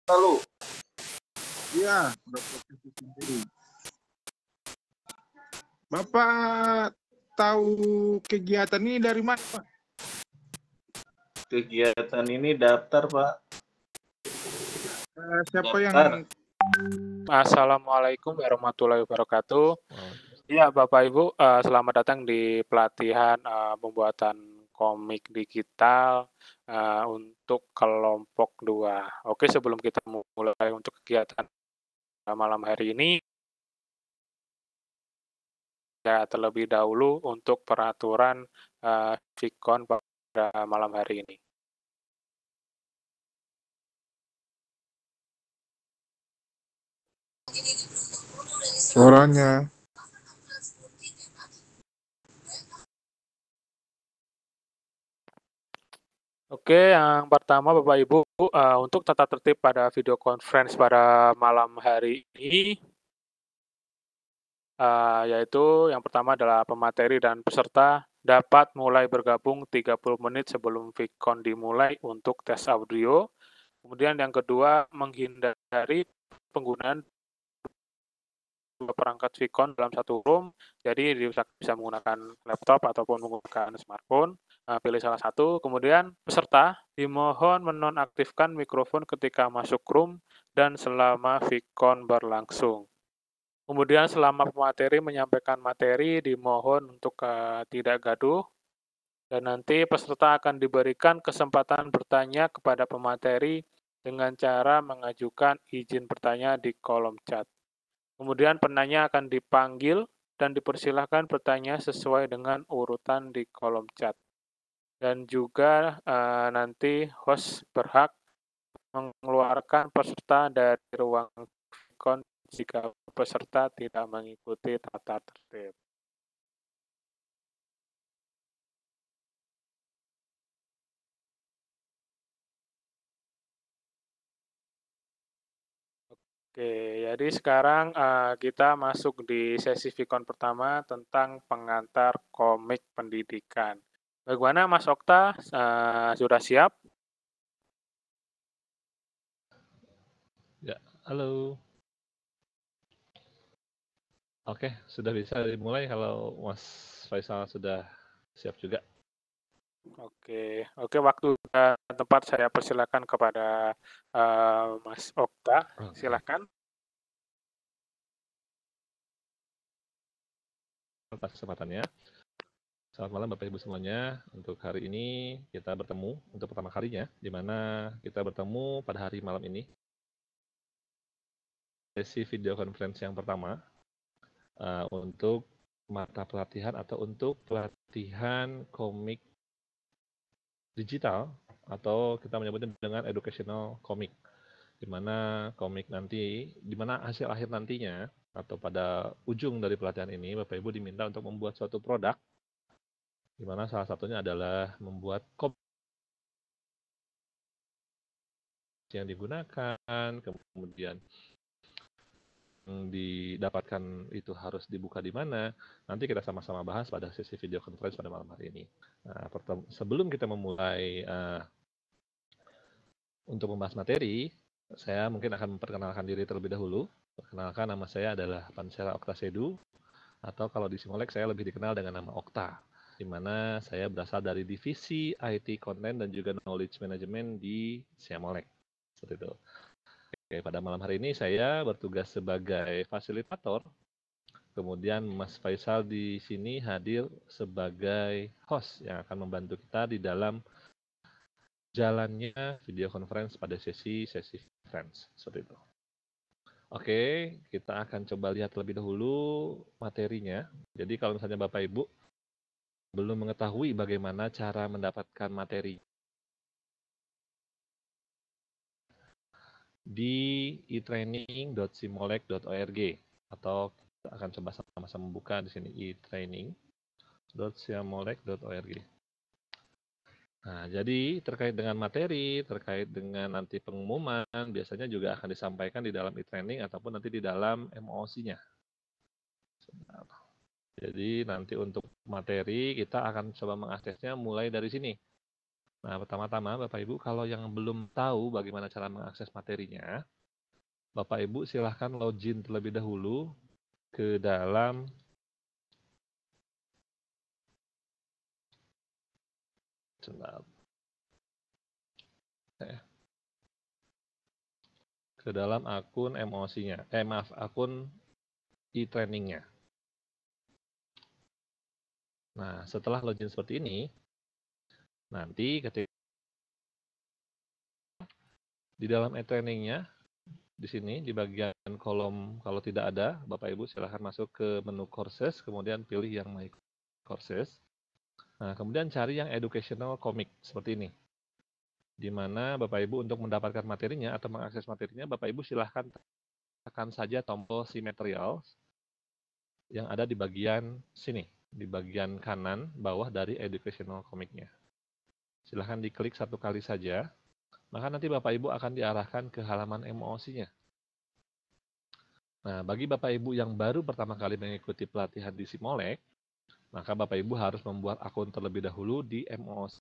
Lalu, Iya, berproses sendiri. Bapak tahu kegiatan ini dari mana, Pak? kegiatan ini daftar, Pak. Siapa Daftar. yang... Assalamualaikum warahmatullahi wabarakatuh. Ya, Bapak Ibu, selamat datang di pelatihan pembuatan komik digital untuk kelompok 2. Oke, sebelum kita mulai untuk kegiatan malam hari ini, ya terlebih dahulu untuk peraturan Vicon pada malam hari ini. Suaranya. Oke, yang pertama Bapak Ibu, untuk tata tertib pada video conference pada malam hari ini, yaitu yang pertama adalah pemateri dan peserta dapat mulai bergabung 30 menit sebelum VidCon dimulai untuk tes audio. Kemudian yang kedua, menghindari penggunaan dua perangkat VidCon dalam satu room, jadi bisa menggunakan laptop ataupun menggunakan smartphone, pilih salah satu. Kemudian peserta dimohon menonaktifkan mikrofon ketika masuk room dan selama VidCon berlangsung. Kemudian selama pemateri menyampaikan materi, dimohon untuk tidak gaduh, dan nanti peserta akan diberikan kesempatan bertanya kepada pemateri dengan cara mengajukan izin bertanya di kolom chat. Kemudian penanya akan dipanggil dan dipersilahkan bertanya sesuai dengan urutan di kolom chat. Dan juga nanti host berhak mengeluarkan peserta dari ruang VidCon jika peserta tidak mengikuti tata tertib. Oke, jadi sekarang kita masuk di sesi VidCon pertama tentang pengantar komik pendidikan. Bagaimana Mas Okta, sudah siap? Ya, halo. Oke, sudah bisa dimulai kalau Mas Faisal sudah siap juga. Oke, waktu dan tempat saya persilakan kepada Mas Okta. Silakan. Atas kesempatannya. Selamat malam Bapak Ibu semuanya. Untuk hari ini kita bertemu untuk pertama kalinya, di mana kita bertemu pada hari malam ini. Sesi video conference yang pertama untuk mata pelatihan atau untuk pelatihan komik digital atau kita menyebutnya dengan educational comic, di mana komik nanti, di mana hasil akhir nantinya atau pada ujung dari pelatihan ini Bapak Ibu diminta untuk membuat suatu produk, di mana salah satunya adalah membuat komik yang digunakan, kemudian didapatkan itu harus dibuka di mana. Nanti kita sama-sama bahas pada sesi video conference pada malam hari ini. Nah, sebelum kita memulai untuk membahas materi, saya mungkin akan memperkenalkan diri terlebih dahulu. Perkenalkan, nama saya adalah Pansela Oktasedu, atau kalau di Simolek saya lebih dikenal dengan nama Okta, di mana saya berasal dari divisi IT Content dan juga Knowledge Management di Simolek. Seperti itu. Oke, pada malam hari ini saya bertugas sebagai fasilitator. Kemudian Mas Faisal di sini hadir sebagai host yang akan membantu kita di dalam jalannya video conference pada sesi conference. Seperti itu. Oke, kita akan coba lihat terlebih dahulu materinya. Jadi kalau misalnya Bapak Ibu belum mengetahui bagaimana cara mendapatkan materi di e-training.simolek.org, atau kita akan coba sama-sama membuka di sini e-training.simolek.org. Nah, jadi terkait dengan materi, terkait dengan nanti pengumuman, biasanya juga akan disampaikan di dalam e-training ataupun nanti di dalam MOC-nya. Jadi nanti untuk materi kita akan coba mengaksesnya mulai dari sini. Nah, pertama-tama Bapak Ibu kalau yang belum tahu bagaimana cara mengakses materinya, Bapak Ibu silahkan login terlebih dahulu ke dalam akun MOC-nya. Akun e-trainingnya. Nah, setelah login seperti ini, nanti ketika di dalam e-trainingnya, di sini di bagian kolom kalau tidak ada, Bapak Ibu silahkan masuk ke menu courses, kemudian pilih yang My Courses. Nah, kemudian cari yang educational comic seperti ini. Di mana Bapak Ibu untuk mendapatkan materinya atau mengakses materinya, Bapak Ibu silahkan tekan saja tombol See Materials yang ada di bagian sini, di bagian kanan bawah dari educational comicnya. Silahkan diklik satu kali saja, maka nanti Bapak Ibu akan diarahkan ke halaman MOC-nya. Nah, bagi Bapak Ibu yang baru pertama kali mengikuti pelatihan di Simolek, maka Bapak Ibu harus membuat akun terlebih dahulu di MOC.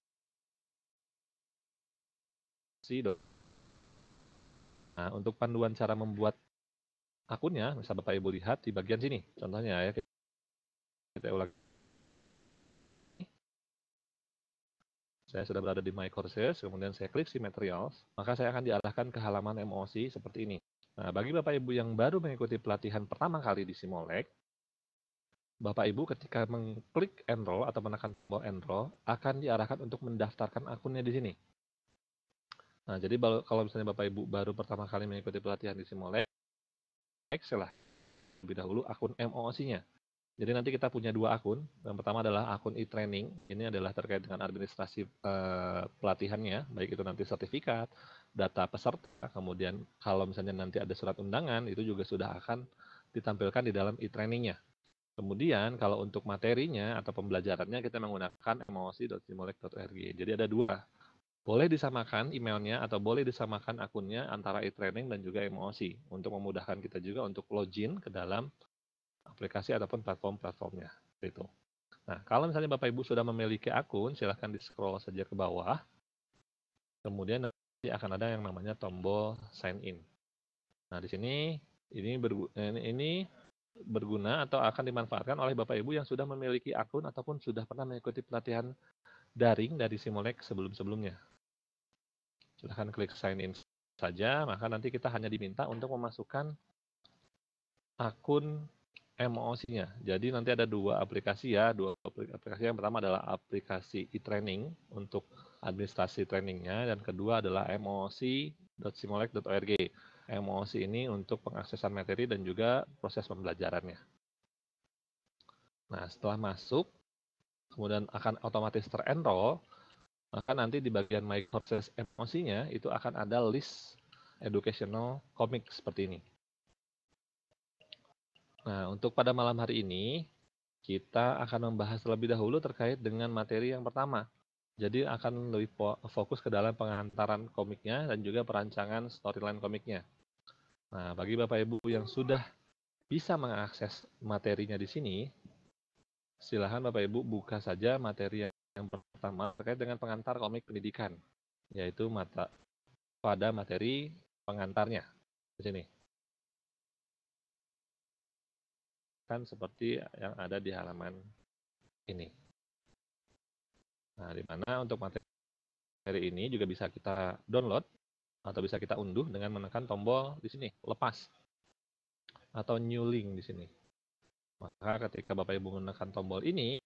Nah, untuk panduan cara membuat akunnya, bisa Bapak Ibu lihat di bagian sini. Contohnya ya, kita ulang. Saya sudah berada di My Courses, kemudian saya klik See Materials, maka saya akan diarahkan ke halaman MOC seperti ini. Nah, bagi Bapak Ibu yang baru mengikuti pelatihan pertama kali di Simolek, Bapak Ibu ketika mengklik enroll atau menekan tombol enroll, akan diarahkan untuk mendaftarkan akunnya di sini. Nah, jadi kalau misalnya Bapak Ibu baru pertama kali mengikuti pelatihan di Simolek, silahkan lebih dahulu akun MOC-nya. Jadi nanti kita punya dua akun. Yang pertama adalah akun e-training. Ini adalah terkait dengan administrasi pelatihannya, baik itu nanti sertifikat, data peserta, kemudian kalau misalnya nanti ada surat undangan, itu juga sudah akan ditampilkan di dalam e-trainingnya. Kemudian kalau untuk materinya atau pembelajarannya kita menggunakan moc.simolek.org. Jadi ada dua. Boleh disamakan emailnya atau boleh disamakan akunnya antara e-training dan juga MOC untuk memudahkan kita juga untuk login ke dalam aplikasi ataupun platform-platformnya. Itu. Nah, kalau misalnya Bapak Ibu sudah memiliki akun, silahkan di-scroll saja ke bawah. Kemudian nanti akan ada yang namanya tombol sign in. Nah, di sini ini berguna atau akan dimanfaatkan oleh Bapak Ibu yang sudah memiliki akun ataupun sudah pernah mengikuti pelatihan daring dari Simolek sebelum-sebelumnya. Silahkan klik sign in saja, maka nanti kita hanya diminta untuk memasukkan akun MOC-nya. Jadi nanti ada dua aplikasi ya, dua aplikasi. Yang pertama adalah aplikasi e-training untuk administrasi trainingnya, dan kedua adalah moc.simolek.org. MOC ini untuk pengaksesan materi dan juga proses pembelajarannya. Nah, setelah masuk, kemudian akan otomatis ter-enroll, maka nanti di bagian My Courses MOC-nya itu akan ada list educational comic seperti ini. Nah, untuk pada malam hari ini, kita akan membahas terlebih dahulu terkait dengan materi yang pertama. Jadi akan lebih fokus ke dalam pengantaran komiknya dan juga perancangan storyline komiknya. Nah, bagi Bapak Ibu yang sudah bisa mengakses materinya di sini, silahkan Bapak Ibu buka saja materi yang pertama terkait dengan pengantar komik pendidikan, yaitu pada materi pengantarnya di sini. Kan seperti yang ada di halaman ini. Nah, di mana untuk materi ini juga bisa kita download atau bisa kita unduh dengan menekan tombol di sini, lepas atau new link di sini. Maka ketika Bapak Ibu menekan tombol ini,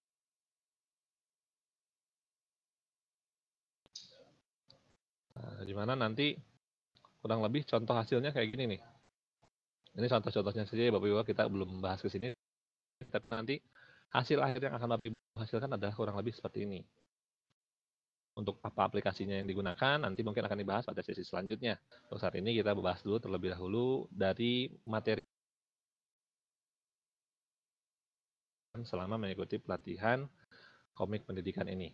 di mana nanti kurang lebih contoh hasilnya kayak gini nih. Ini contoh-contohnya saja ya Bapak Ibu, kita belum bahas ke sini. Tapi nanti hasil akhir yang akan Bapak Ibu hasilkan adalah kurang lebih seperti ini. Untuk apa aplikasinya yang digunakan, nanti mungkin akan dibahas pada sesi selanjutnya. Untuk saat ini kita bahas dulu terlebih dahulu dari materi selama mengikuti pelatihan komik pendidikan ini.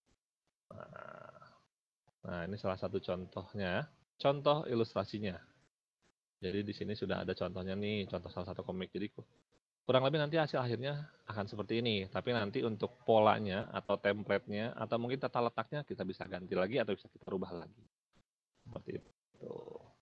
Nah, ini salah satu contohnya, contoh ilustrasinya. Jadi di sini sudah ada contohnya nih, contoh salah satu komik. Jadi kurang lebih nanti hasil akhirnya akan seperti ini. Tapi nanti untuk polanya atau template-nya atau mungkin tata letaknya kita bisa ganti lagi atau bisa kita rubah lagi. Seperti itu.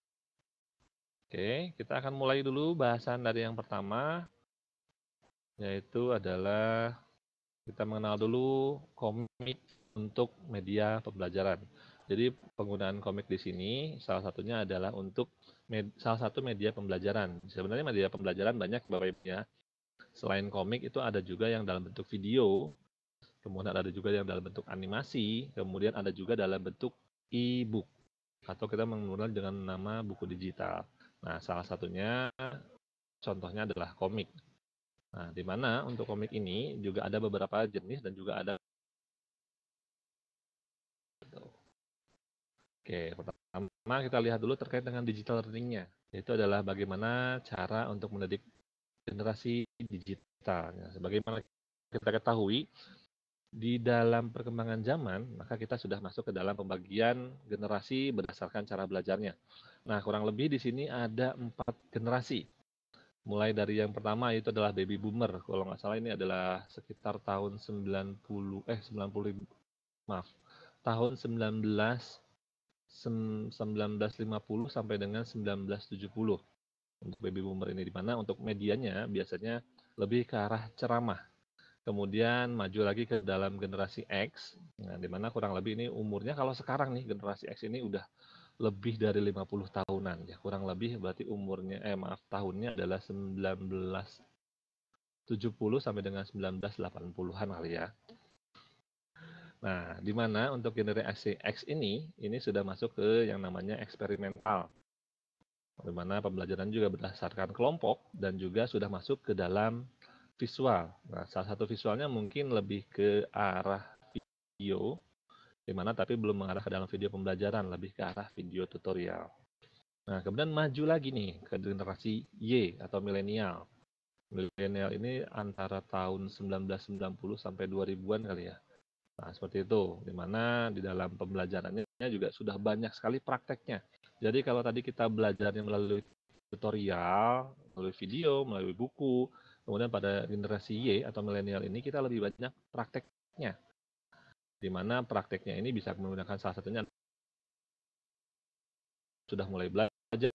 Oke, kita akan mulai dulu bahasan dari yang pertama, yaitu adalah kita mengenal dulu komik untuk media pembelajaran. Jadi penggunaan komik di sini salah satunya adalah untuk salah satu media pembelajaran. Sebenarnya media pembelajaran banyak Bapak Ibu ya. Selain komik itu ada juga yang dalam bentuk video, kemudian ada juga yang dalam bentuk animasi, kemudian ada juga dalam bentuk e-book atau kita mengenal dengan nama buku digital. Nah, salah satunya contohnya adalah komik. Nah, di mana untuk komik ini juga ada beberapa jenis dan juga ada. Oke, pertama kita lihat dulu terkait dengan digital learning-nya. Itu adalah bagaimana cara untuk mendidik generasi digital. Sebagaimana kita ketahui, di dalam perkembangan zaman, maka kita sudah masuk ke dalam pembagian generasi berdasarkan cara belajarnya. Nah, kurang lebih di sini ada 4 generasi. Mulai dari yang pertama itu adalah baby boomer. Kalau nggak salah ini adalah sekitar tahun 90 maaf. Tahun 1950 sampai dengan 1970 untuk baby boomer ini, di mana untuk medianya biasanya lebih ke arah ceramah. Kemudian maju lagi ke dalam generasi X, nah, di mana kurang lebih ini umurnya kalau sekarang nih generasi X ini udah lebih dari 50 tahunan ya, kurang lebih berarti umurnya tahunnya adalah 1970 sampai dengan 1980-an kali ya. Nah, di mana untuk generasi X ini sudah masuk ke yang namanya eksperimental, di mana pembelajaran juga berdasarkan kelompok dan juga sudah masuk ke dalam visual. Nah, salah satu visualnya mungkin lebih ke arah video, di mana tapi belum mengarah ke dalam video pembelajaran, lebih ke arah video tutorial. Nah, kemudian maju lagi nih ke generasi Y atau milenial. Milenial ini antara tahun 1990 sampai 2000-an kali ya. Nah, seperti itu, di mana di dalam pembelajarannya juga sudah banyak sekali prakteknya. Jadi kalau tadi kita belajarnya melalui tutorial, melalui video, melalui buku, kemudian pada generasi Y atau milenial ini kita lebih banyak prakteknya. Di mana prakteknya ini bisa menggunakan salah satunya sudah mulai belajar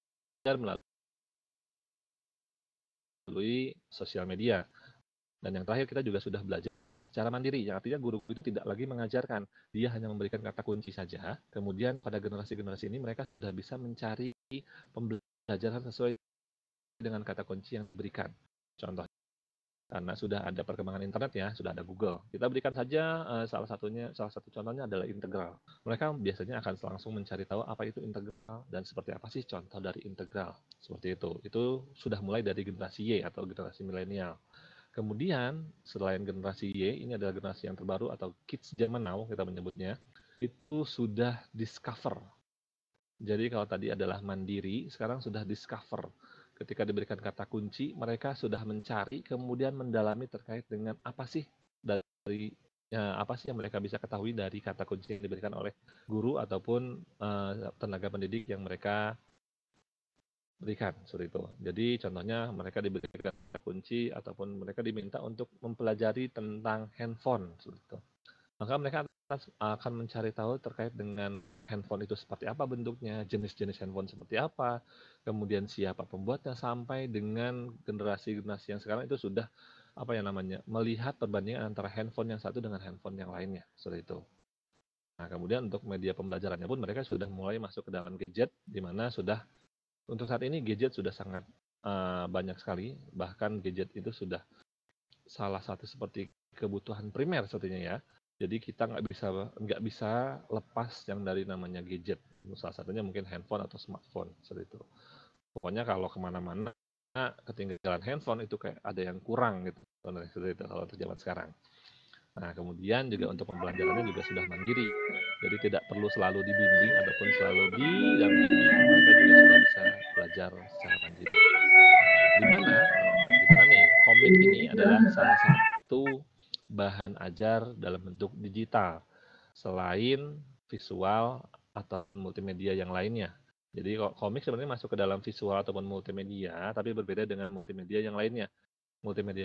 melalui sosial media. Dan yang terakhir kita juga sudah belajar secara mandiri, yang artinya guru itu tidak lagi mengajarkan, dia hanya memberikan kata kunci saja. Kemudian pada generasi-generasi ini mereka sudah bisa mencari pembelajaran sesuai dengan kata kunci yang diberikan. Contoh, karena sudah ada perkembangan internet ya, sudah ada Google. Kita berikan saja salah satu contohnya adalah integral. Mereka biasanya akan langsung mencari tahu apa itu integral dan seperti apa sih contoh dari integral. Seperti itu. Itu sudah mulai dari generasi Y atau generasi milenial. Kemudian selain generasi Y, ini adalah generasi yang terbaru atau kids zaman now kita menyebutnya, itu sudah discover. Jadi kalau tadi adalah mandiri, sekarang sudah discover. Ketika diberikan kata kunci, mereka sudah mencari, kemudian mendalami terkait dengan apa sih apa sih yang mereka bisa ketahui dari kata kunci yang diberikan oleh guru ataupun tenaga pendidik yang mereka berikan seperti itu. Jadi contohnya mereka diberikan kata kunci ataupun mereka diminta untuk mempelajari tentang handphone seperti itu. Maka mereka akan mencari tahu terkait dengan handphone itu seperti apa bentuknya, jenis-jenis handphone seperti apa, kemudian siapa pembuatnya, sampai dengan generasi-generasi yang sekarang itu sudah melihat perbandingan antara handphone yang satu dengan handphone yang lainnya seperti itu. Nah, kemudian untuk media pembelajarannya pun mereka sudah mulai masuk ke dalam gadget, di mana sudah untuk saat ini gadget sudah sangat banyak sekali, bahkan gadget itu sudah salah satu seperti kebutuhan primer sepertinya ya. Jadi kita nggak bisa lepas yang dari namanya gadget. Salah satunya mungkin handphone atau smartphone seperti itu. Pokoknya kalau kemana-mana ketinggalan handphone itu kayak ada yang kurang gitu. Seperti itu kalau untuk zaman sekarang. Nah, kemudian juga untuk pembelajarannya juga sudah mandiri. Jadi tidak perlu selalu dibimbing ataupun selalu didampingi, mereka juga sudah bisa belajar secara mandiri. Di mana nih komik ini adalah salah satu bahan ajar dalam bentuk digital selain visual atau multimedia yang lainnya. Jadi komik sebenarnya masuk ke dalam visual ataupun multimedia, tapi berbeda dengan multimedia yang lainnya. multimedia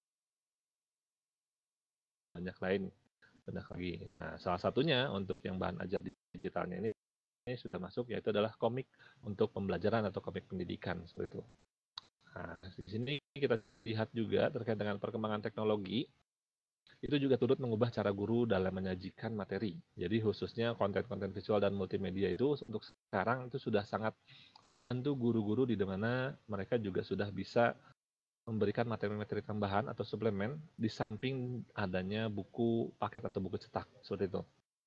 banyak lagi. Nah, salah satunya untuk yang bahan ajar digitalnya ini sudah masuk, yaitu adalah komik untuk pembelajaran atau komik pendidikan seperti itu. Nah, di sini kita lihat juga terkait dengan perkembangan teknologi, itu juga turut mengubah cara guru dalam menyajikan materi. Jadi khususnya konten-konten visual dan multimedia itu untuk sekarang itu sudah sangat tentu guru-guru di mana mereka juga sudah bisa memberikan materi-materi tambahan atau suplemen di samping adanya buku paket atau buku cetak seperti itu.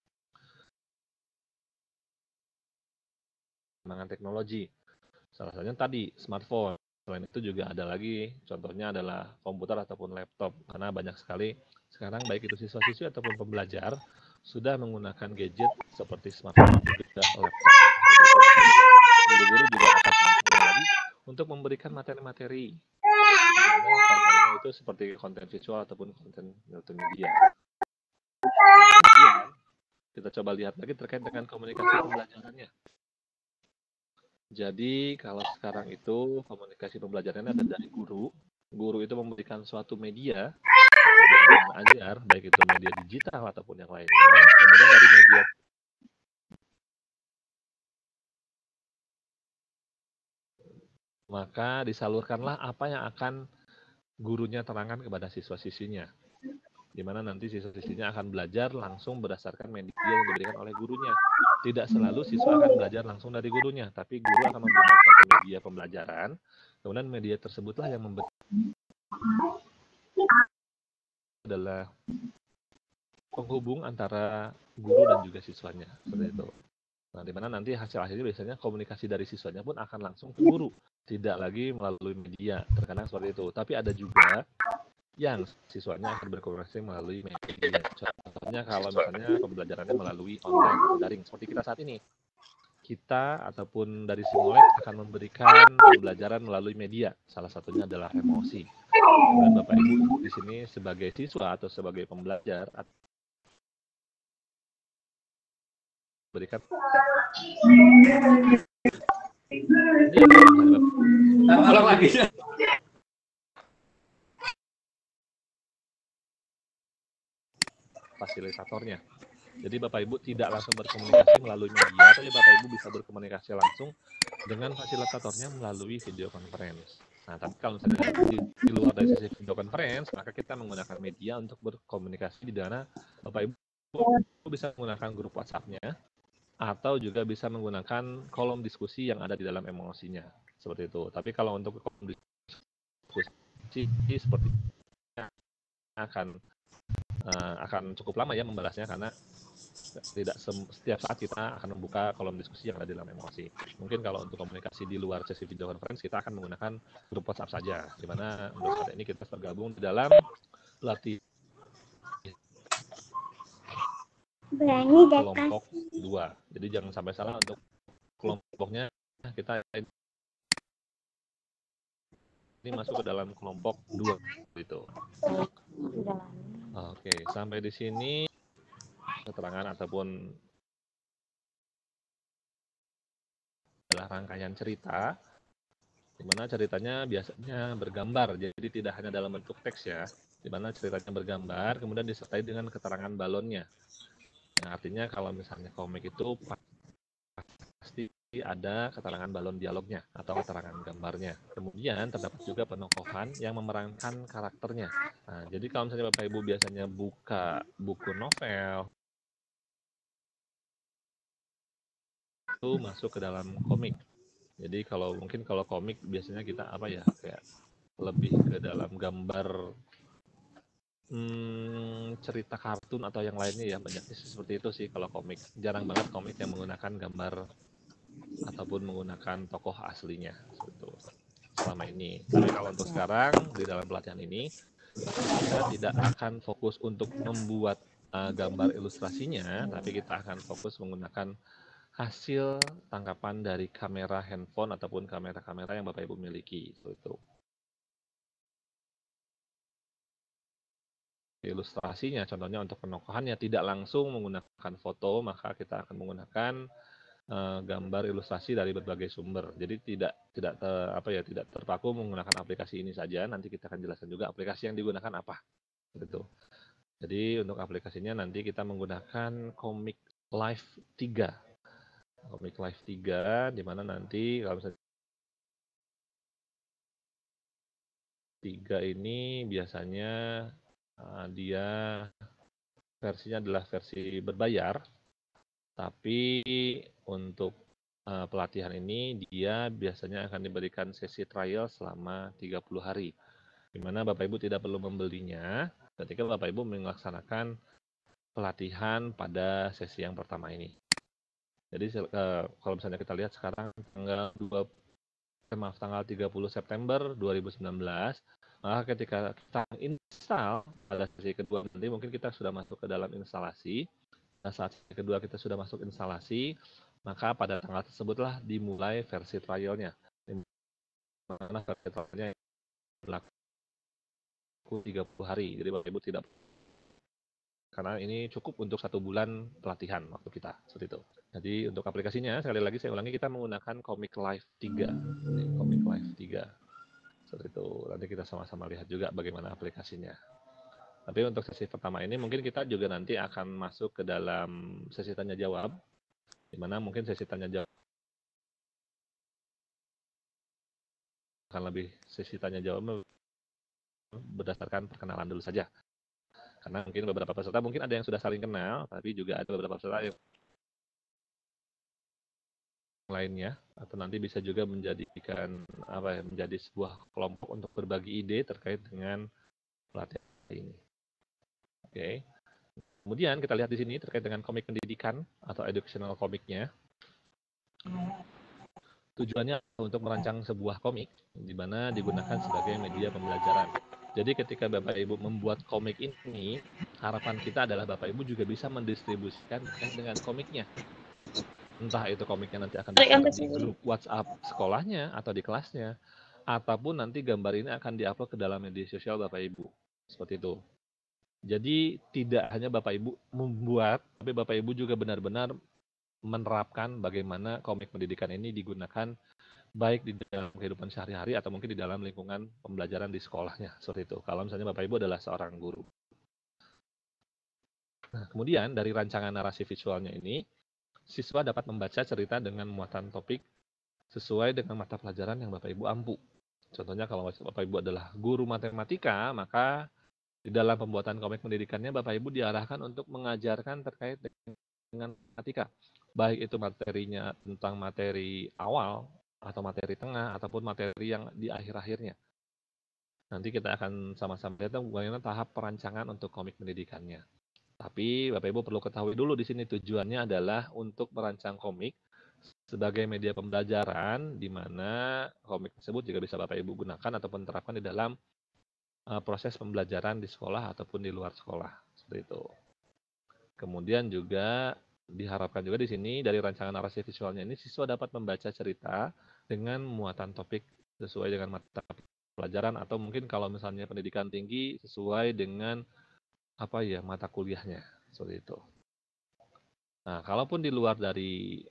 Perkembangan teknologi, salah satunya tadi smartphone. Selain itu juga ada lagi, contohnya adalah komputer ataupun laptop, karena banyak sekali sekarang baik itu siswa-siswi ataupun pembelajar sudah menggunakan gadget seperti smartphone dan juga laptop. Guru-guru juga akan sangat lagi untuk memberikan materi-materi kontennya itu seperti konten visual ataupun konten multimedia. Kemudian kita coba lihat lagi terkait dengan komunikasi pembelajarannya. Jadi kalau sekarang itu komunikasi pembelajarannya ada dari guru. Guru itu memberikan suatu media ajar, baik itu media digital ataupun yang lainnya. Kemudian dari media maka disalurkanlah apa yang akan gurunya terangkan kepada siswa-siswinya, di mana nanti siswa-siswinya akan belajar langsung berdasarkan media yang diberikan oleh gurunya. Tidak selalu siswa akan belajar langsung dari gurunya, tapi guru akan memberikan suatu media pembelajaran, kemudian media tersebutlah yang adalah penghubung antara guru dan juga siswanya, seperti itu. Nah, di mana nanti hasil-hasilnya biasanya komunikasi dari siswanya pun akan langsung ke guru, tidak lagi melalui media, terkadang seperti itu. Tapi ada juga yang siswanya akan berkomunikasi melalui media. Contohnya kalau misalnya pembelajarannya melalui online atau daring, seperti kita saat ini. Kita ataupun dari Simolek akan memberikan pembelajaran melalui media. Salah satunya adalah emosi. Dan Bapak Ibu di sini sebagai siswa atau sebagai pembelajar berikan Ulang lagi. Fasilitatornya. Jadi Bapak Ibu tidak langsung berkomunikasi melalui media, tapi Bapak Ibu bisa berkomunikasi langsung dengan fasilitatornya melalui video conference. Nah, tapi kalau misalnya di luar dari sisi video conference, maka kita menggunakan media untuk berkomunikasi di mana Bapak Ibu bisa menggunakan grup WhatsApp-nya atau juga bisa menggunakan kolom diskusi yang ada di dalam emosinya. Seperti itu. Tapi kalau untuk kolom diskusi seperti akan cukup lama ya membalasnya, karena tidak setiap saat kita akan membuka kolom diskusi yang ada di dalam emosi. Mungkin kalau untuk komunikasi di luar sesi video conference kita akan menggunakan grup WhatsApp saja, di mana untuk saat ini kita tergabung di dalam latihan kelompok 2. Jadi jangan sampai salah untuk kelompoknya, kita ini masuk ke dalam kelompok 2 gitu. Oke, sampai di sini keterangan ataupun adalah rangkaian cerita, di mana ceritanya biasanya bergambar, jadi tidak hanya dalam bentuk teks ya, di mana ceritanya bergambar, kemudian disertai dengan keterangan balonnya. Yang artinya kalau misalnya komik itu pasti ada keterangan balon dialognya atau keterangan gambarnya. Kemudian terdapat juga penokohan yang memerankan karakternya. Nah, jadi kalau misalnya Bapak Ibu biasanya buka buku novel, itu masuk ke dalam komik. Jadi kalau mungkin kalau komik biasanya kita apa ya, kayak lebih ke dalam gambar cerita kartun atau yang lainnya ya, banyaknya seperti itu sih kalau komik. Jarang banget komik yang menggunakan gambar ataupun menggunakan tokoh aslinya gitu selama ini. Tapi kalau untuk sekarang di dalam pelatihan ini kita tidak akan fokus untuk membuat gambar ilustrasinya, tapi kita akan fokus menggunakan hasil tangkapan dari kamera handphone ataupun kamera-kamera yang Bapak Ibu miliki itu. Ilustrasinya contohnya untuk penokohannya tidak langsung menggunakan foto, maka kita akan menggunakan gambar ilustrasi dari berbagai sumber. Jadi tidak terpaku menggunakan aplikasi ini saja. Nanti kita akan jelaskan juga aplikasi yang digunakan apa. Gitu. Jadi untuk aplikasinya nanti kita menggunakan Comic Live 3. Comic Live 3 di mana nanti kalau misalnya 3 ini biasanya dia versinya adalah versi berbayar, tapi untuk pelatihan ini dia biasanya akan diberikan sesi trial selama 30 hari, di mana Bapak Ibu tidak perlu membelinya ketika Bapak Ibu melaksanakan pelatihan pada sesi yang pertama ini. Jadi kalau misalnya kita lihat sekarang tanggal 30 September 2019, maka ketika kita install pada sesi kedua nanti mungkin kita sudah masuk ke dalam instalasi. Nah, saat sesi kedua kita sudah masuk instalasi, maka pada tanggal tersebutlah dimulai versi trialnya. Di mana versi trialnya berlaku 30 hari. Jadi Bapak Ibu tidak, karena ini cukup untuk 1 bulan pelatihan waktu kita, seperti itu. Jadi untuk aplikasinya, sekali lagi saya ulangi, kita menggunakan Comic Live 3. Ini Comic Live 3. Seperti itu. Nanti kita sama-sama lihat juga bagaimana aplikasinya. Tapi untuk sesi pertama ini mungkin kita juga nanti akan masuk ke dalam sesi tanya jawab, di mana mungkin sesi tanya jawab akan lebih sesi tanya jawab berdasarkan perkenalan dulu saja. Karena mungkin beberapa peserta mungkin ada yang sudah saling kenal, tapi juga ada beberapa peserta yang lainnya, atau nanti bisa juga menjadikan menjadi sebuah kelompok untuk berbagi ide terkait dengan pelatihan ini. Oke. Kemudian kita lihat di sini terkait dengan komik pendidikan atau educational komiknya. Tujuannya untuk merancang sebuah komik di mana digunakan sebagai media pembelajaran. Jadi ketika Bapak Ibu membuat komik ini, harapan kita adalah Bapak Ibu juga bisa mendistribusikan dengan komiknya. Entah itu komiknya nanti akan disebar di grup WhatsApp sekolahnya atau di kelasnya, ataupun nanti gambar ini akan diupload ke dalam media sosial Bapak Ibu. Seperti itu. Jadi tidak hanya Bapak Ibu membuat, tapi Bapak Ibu juga benar-benar menerapkan bagaimana komik pendidikan ini digunakan baik di dalam kehidupan sehari-hari atau mungkin di dalam lingkungan pembelajaran di sekolahnya. Seperti itu. Kalau misalnya Bapak Ibu adalah seorang guru. Nah, kemudian dari rancangan narasi visualnya ini, siswa dapat membaca cerita dengan muatan topik sesuai dengan mata pelajaran yang Bapak Ibu ampu. Contohnya kalau Bapak Ibu adalah guru matematika, maka di dalam pembuatan komik pendidikannya Bapak Ibu diarahkan untuk mengajarkan terkait dengan matematika. Baik itu materinya tentang materi awal, atau materi tengah, ataupun materi yang di akhir-akhirnya. Nanti kita akan sama-sama lihat bagaimana tahap perancangan untuk komik pendidikannya. Tapi Bapak Ibu perlu ketahui dulu di sini tujuannya adalah untuk merancang komik sebagai media pembelajaran, di mana komik tersebut juga bisa Bapak Ibu gunakan ataupun terapkan di dalam proses pembelajaran di sekolah ataupun di luar sekolah, seperti itu. Kemudian juga diharapkan juga di sini dari rancangan narasi visualnya ini siswa dapat membaca cerita dengan muatan topik sesuai dengan mata pelajaran, atau mungkin kalau misalnya pendidikan tinggi sesuai dengan mata kuliahnya, seperti itu. Nah, kalaupun di luar dari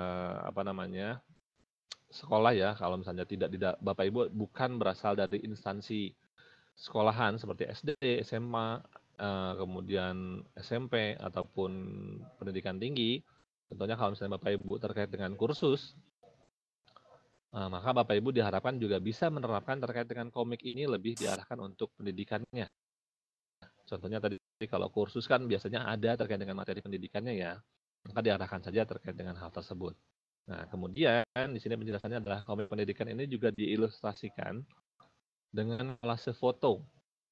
sekolah ya, kalau misalnya tidak Bapak Ibu bukan berasal dari instansi sekolahan seperti SD, SMA, kemudian SMP ataupun pendidikan tinggi, contohnya kalau misalnya Bapak Ibu terkait dengan kursus, maka Bapak Ibu diharapkan juga bisa menerapkan terkait dengan komik ini lebih diarahkan untuk pendidikannya. Contohnya tadi kalau kursus kan biasanya ada terkait dengan materi pendidikannya ya, maka diarahkan saja terkait dengan hal tersebut. Nah, kemudian di sini penjelasannya adalah komik pendidikan ini juga diilustrasikan dengan kolase foto,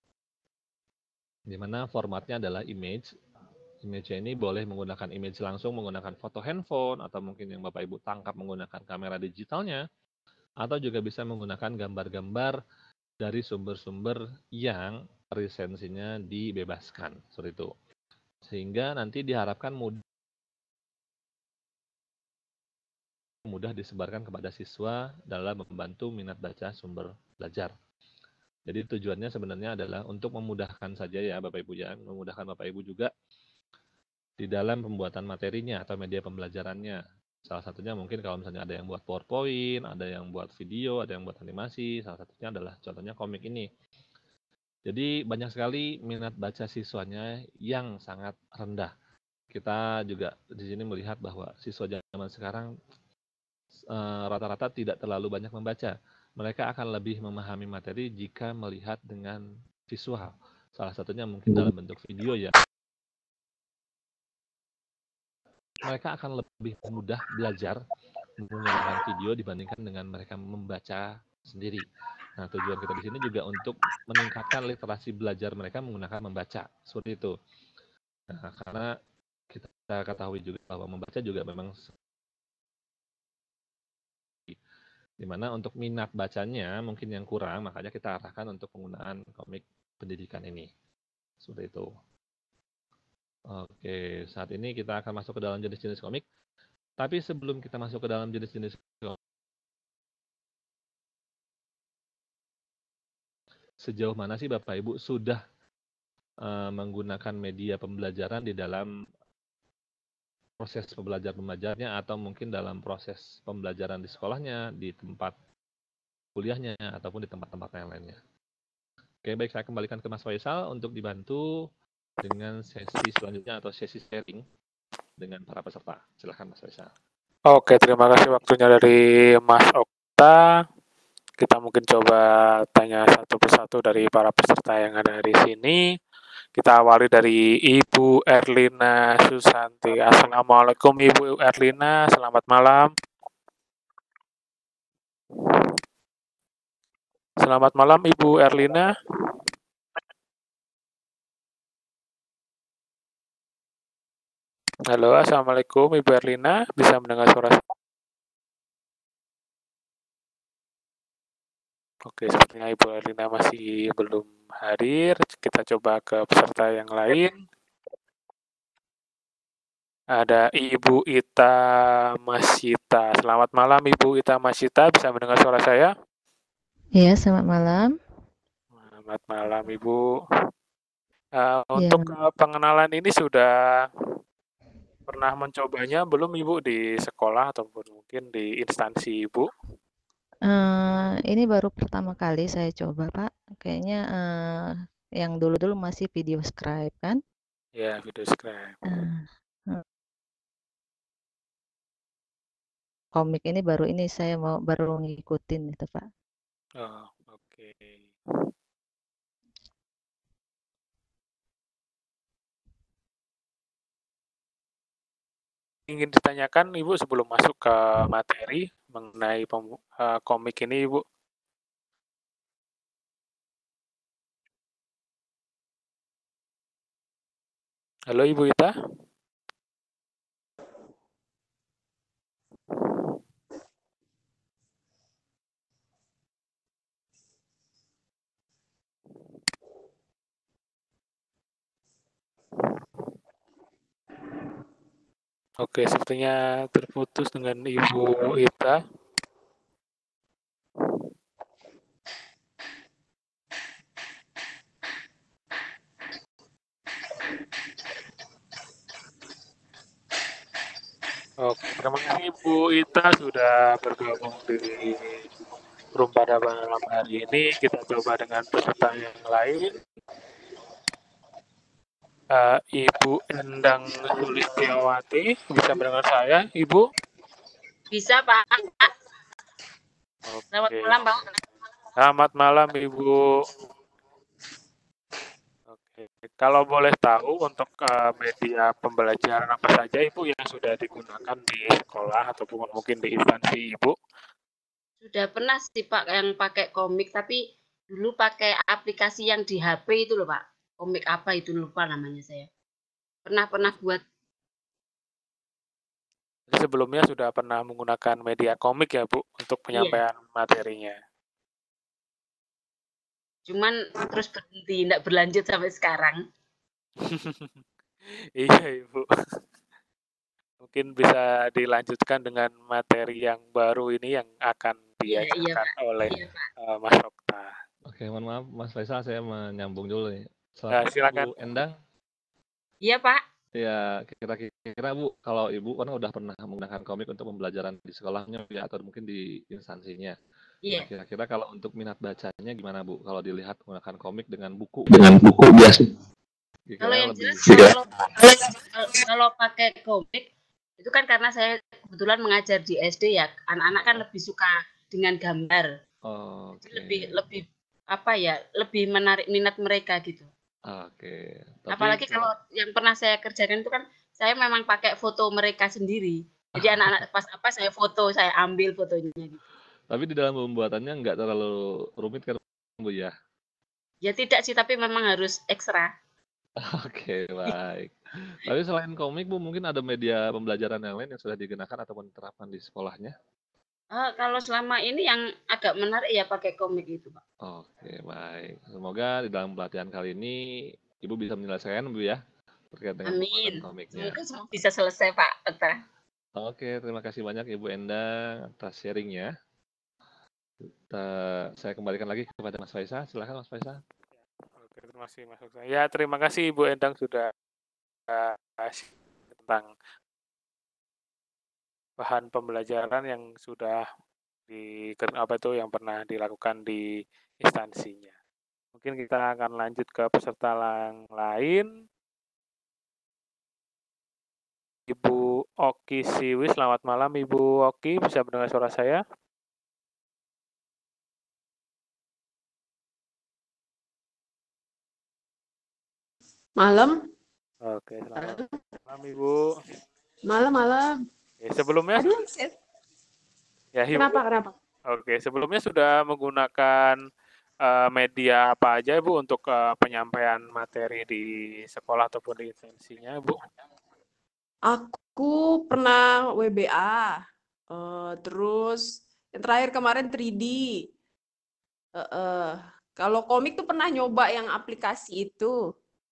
di mana formatnya adalah image. Image ini boleh menggunakan image langsung menggunakan foto handphone, atau mungkin yang Bapak Ibu tangkap menggunakan kamera digitalnya, atau juga bisa menggunakan gambar-gambar dari sumber-sumber yang lisensinya dibebaskan, seperti itu. Sehingga nanti diharapkan mudah disebarkan kepada siswa dalam membantu minat baca sumber belajar. Jadi tujuannya sebenarnya adalah untuk memudahkan saja ya Bapak Ibu ya, memudahkan Bapak Ibu juga di dalam pembuatan materinya atau media pembelajarannya. Salah satunya mungkin kalau misalnya ada yang buat PowerPoint, ada yang buat video, ada yang buat animasi, salah satunya adalah contohnya komik ini. Jadi banyak sekali minat baca siswanya yang sangat rendah. Kita juga di sini melihat bahwa siswa zaman sekarang rata-rata tidak terlalu banyak membaca. Mereka akan lebih memahami materi jika melihat dengan visual. Salah satunya mungkin dalam bentuk video ya. Mereka akan lebih mudah belajar menggunakan video dibandingkan dengan mereka membaca sendiri. Nah, tujuan kita di sini juga untuk meningkatkan literasi belajar mereka menggunakan membaca. Seperti itu. Nah, karena kita ketahui juga bahwa membaca juga memang dimana untuk minat bacanya mungkin yang kurang, makanya kita arahkan untuk penggunaan komik pendidikan ini. Seperti itu. Oke, saat ini kita akan masuk ke dalam jenis-jenis komik. Tapi sebelum kita masuk ke dalam jenis-jenis komik, sejauh mana sih Bapak Ibu sudah menggunakan media pembelajaran di dalam proses pembelajarnya atau mungkin dalam proses pembelajaran di sekolahnya, di tempat kuliahnya, ataupun di tempat-tempat yang lainnya. Oke, baik, saya kembalikan ke Mas Faisal untuk dibantu dengan sesi selanjutnya atau sesi sharing dengan para peserta. Silakan Mas Faisal. Oke, terima kasih waktunya dari Mas Okta. Kita mungkin coba tanya satu persatu dari para peserta yang ada di sini. Kita awali dari Ibu Erlina Susanti. Assalamualaikum Ibu Erlina, selamat malam. Selamat malam Ibu Erlina. Halo, Assalamualaikum Ibu Erlina, bisa mendengar suara saya? Oke, sepertinya Ibu Erlina masih belum hadir. Kita coba ke peserta yang lain. Ada Ibu Ita Masita. Selamat malam Ibu Ita Masita, bisa mendengar suara saya? Iya, selamat malam. Selamat malam Ibu. Ya, Untuk pengenalan ini sudah pernah mencobanya belum Ibu di sekolah ataupun mungkin di instansi Ibu? ini baru pertama kali saya coba, Pak. Kayaknya yang dulu-dulu masih video scribe kan? Ya, video scribe. Komik ini saya baru ngikutin itu, Pak. Oh, oke. Ingin ditanyakan Ibu sebelum masuk ke materi mengenai komik ini Ibu? Halo Ibu Ita? Oke, sepertinya terputus dengan Ibu Ita. Oke, terima kasih Ibu Ita sudah bergabung di Room pada malam hari ini. Kita coba dengan peserta yang lain. Ibu Endang Sulistiawati, bisa mendengar saya, Ibu? Bisa, Pak. Oke. Selamat malam, Pak. Selamat malam, Ibu. Oke. Kalau boleh tahu untuk media pembelajaran apa saja, Ibu, yang sudah digunakan di sekolah ataupun mungkin di instansi Ibu? Sudah pernah sih, Pak, yang pakai komik, tapi dulu pakai aplikasi yang di HP itu loh, Pak. Komik apa itu, lupa namanya saya. Pernah buat. Jadi sebelumnya sudah pernah menggunakan media komik ya, Bu, untuk penyampaian materinya. Cuman terus berhenti, tidak berlanjut sampai sekarang. Iya, Ibu. Mungkin bisa dilanjutkan dengan materi yang baru ini yang akan diajarkan oleh Mas Okta. Oke, mohon maaf Mas Faisal, saya menyambung dulu nih. Silakan. Bu Endang. Iya, Pak. Ya, kira-kira Bu, kalau Ibu kan udah pernah menggunakan komik untuk pembelajaran di sekolahnya ya, atau mungkin di instansinya. Nah, Iya. kira-kira kalau untuk minat bacanya gimana Bu? Kalau dilihat menggunakan komik dengan buku biasa. Kalau kira-kira yang lebih jelas kalau pakai komik itu kan karena saya kebetulan mengajar di SD ya, anak-anak kan lebih suka dengan gambar. Jadi Oke. lebih apa ya, lebih menarik minat mereka gitu. Oke. Tapi Apalagi kalau yang pernah saya kerjakan itu kan saya memang pakai foto mereka sendiri. Jadi anak-anak pas apa saya foto, saya ambil fotonya gitu. tapi di dalam pembuatannya nggak terlalu rumit kan Bu ya? Ya tidak sih, tapi memang harus ekstra. Oke, baik. Tapi selain komik Bu, mungkin ada media pembelajaran yang lain yang sudah digunakan ataupun diterapkan di sekolahnya? Kalau selama ini yang agak menarik ya pakai komik itu, Pak. Oke, baik. Semoga di dalam pelatihan kali ini Ibu bisa menyelesaikan Bu ya, terkait dengan pembuatan Amin. komiknya. Semoga semua bisa selesai, Pak Dokter. Oke, terima kasih banyak Ibu Endang atas sharingnya. Saya kembalikan lagi kepada Mas Faisal. Silakan Mas Faisal. Oke, terima kasih Mas Okta. Ya, terima kasih Ibu Endang sudah tentang bahan pembelajaran yang sudah yang pernah dilakukan di instansinya. Mungkin kita akan lanjut ke peserta yang lain. Ibu Oki Siwi, selamat malam Ibu Oki, bisa mendengar suara saya? Malam. Oke, selamat malam Ibu. Malam. Sebelumnya Aduh, ya Ibu. kenapa? Oke, sebelumnya sudah menggunakan media apa aja Bu untuk penyampaian materi di sekolah ataupun di instansinya Bu? Aku pernah WBA, terus yang terakhir kemarin 3D. Kalau komik tuh pernah nyoba yang aplikasi itu.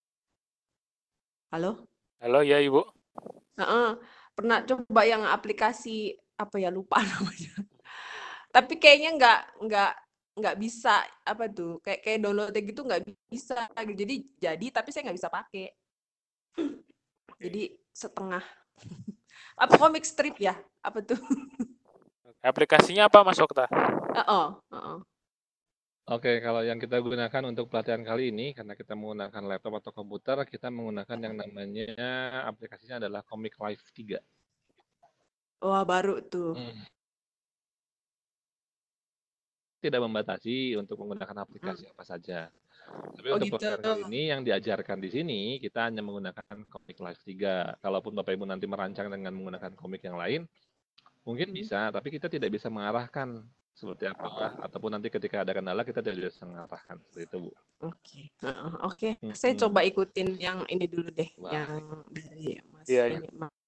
Halo? Halo ya Ibu. Pernah coba yang aplikasi apa ya, lupa namanya. Tapi kayaknya nggak bisa apa tuh, kayak download gitu nggak bisa. Jadi tapi saya nggak bisa pakai. Jadi setengah. Apa komik strip ya? Apa tuh? Aplikasinya apa Mas Okta? Oke, kalau yang kita gunakan untuk pelatihan kali ini, karena kita menggunakan laptop atau komputer, kita menggunakan yang namanya aplikasinya adalah Comic Live 3. Wah, baru tuh. Tidak membatasi untuk menggunakan aplikasi apa saja. Tapi untuk gitu. pelatihan kali ini yang diajarkan di sini, kita hanya menggunakan Comic Live 3. Kalaupun Bapak Ibu nanti merancang dengan menggunakan komik yang lain, mungkin bisa, tapi kita tidak bisa mengarahkan seperti apa, ataupun nanti ketika ada kendala kita tidak bisa mengarahkan seperti itu Bu. Oke. Saya coba ikutin yang ini dulu deh, yang dari Mas. Iya.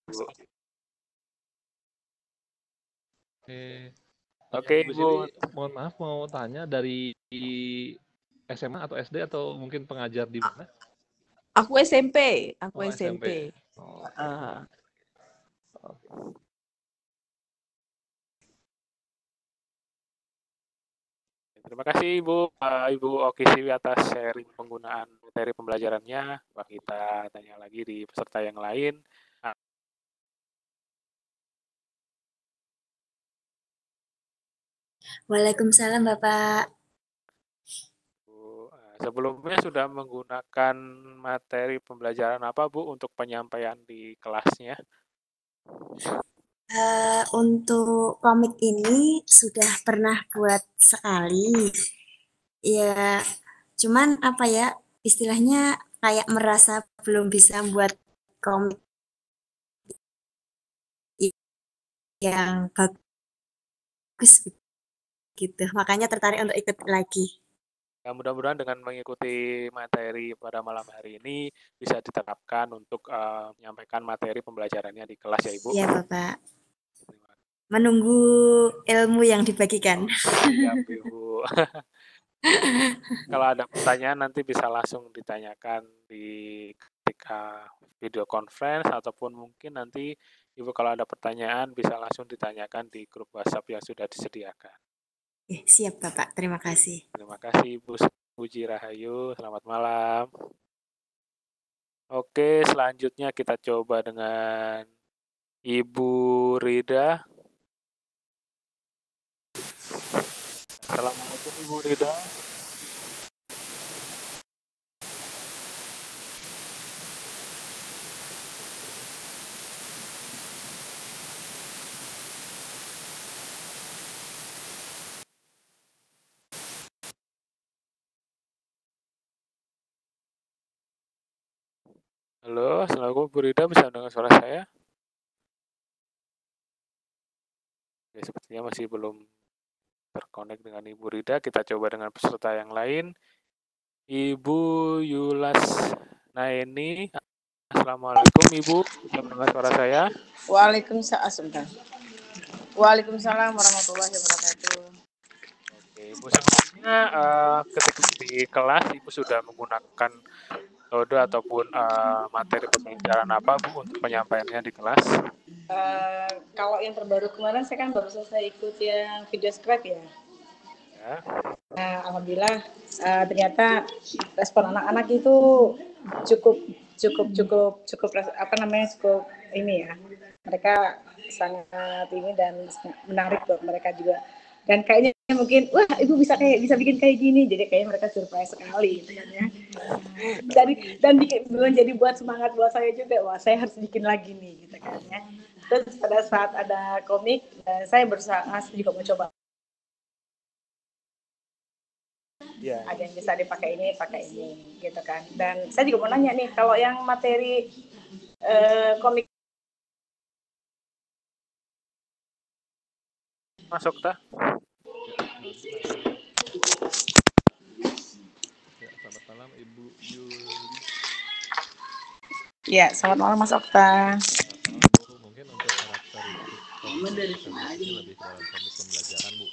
Oke, Ibu. Mohon maaf mau tanya dari SMA atau SD atau mungkin pengajar di mana? Aku SMP. SMP. Terima kasih Ibu Oki Siwi atas sharing penggunaan materi pembelajarannya. Kita tanya lagi di peserta yang lain. Waalaikumsalam Bapak. Sebelumnya sudah menggunakan materi pembelajaran apa Bu untuk penyampaian di kelasnya? Untuk komik ini sudah pernah buat sekali. Ya, cuman apa ya, istilahnya kayak merasa belum bisa buat komik yang bagus gitu. Makanya tertarik untuk ikut lagi. Ya, mudah-mudahan dengan mengikuti materi pada malam hari ini bisa diterapkan untuk menyampaikan materi pembelajarannya di kelas ya Ibu. Iya Bapak. Menunggu ilmu yang dibagikan. Siap Ibu. Kalau ada pertanyaan nanti bisa langsung ditanyakan di ketika video conference ataupun mungkin nanti Ibu kalau ada pertanyaan bisa langsung ditanyakan di grup WhatsApp yang sudah disediakan. Siap Bapak, terima kasih. Terima kasih Ibu Puji Rahayu, selamat malam. Oke, selanjutnya kita coba dengan Ibu Rida. Assalamualaikum Ibu Rida. Halo, Assalamualaikum Bu Rida, bisa mendengar suara saya? Ya, sepertinya masih belum terkonek dengan Ibu Rida. Kita coba dengan peserta yang lain. Ibu Yulas Naeni. Assalamualaikum Ibu, bisa mendengar suara saya? Waalaikumsalam warahmatullahi wabarakatuh. Oke, Ibu, sebelumnya ketika di kelas Ibu sudah menggunakan metode ataupun materi pembelajaran apa Bu untuk penyampaiannya di kelas? Kalau yang terbaru kemarin saya kan baru selesai ikut yang video scribe ya. Ya. Nah, alhamdulillah ternyata respon anak-anak itu cukup ini ya. Mereka sangat ini dan menarik buat mereka juga. Dan kayaknya mungkin wah ibu bisa bikin kayak gini, jadi kayaknya mereka surprise sekali gitu kan ya. Dan jadi buat semangat buat saya juga, wah saya harus bikin lagi nih gitu kan ya. Terus pada saat ada komik, saya berusaha juga mau coba. Ya. Ada yang bisa dipakai ini gitu kan. Dan saya juga mau nanya nih, kalau yang materi komik Masuk tak? Ya, selamat malam Ibu Yulis. Ya, selamat malam Mas Okta. Bu, mungkin untuk karakteristik komik ini lebih ke dalam komik pembelajaran Bu.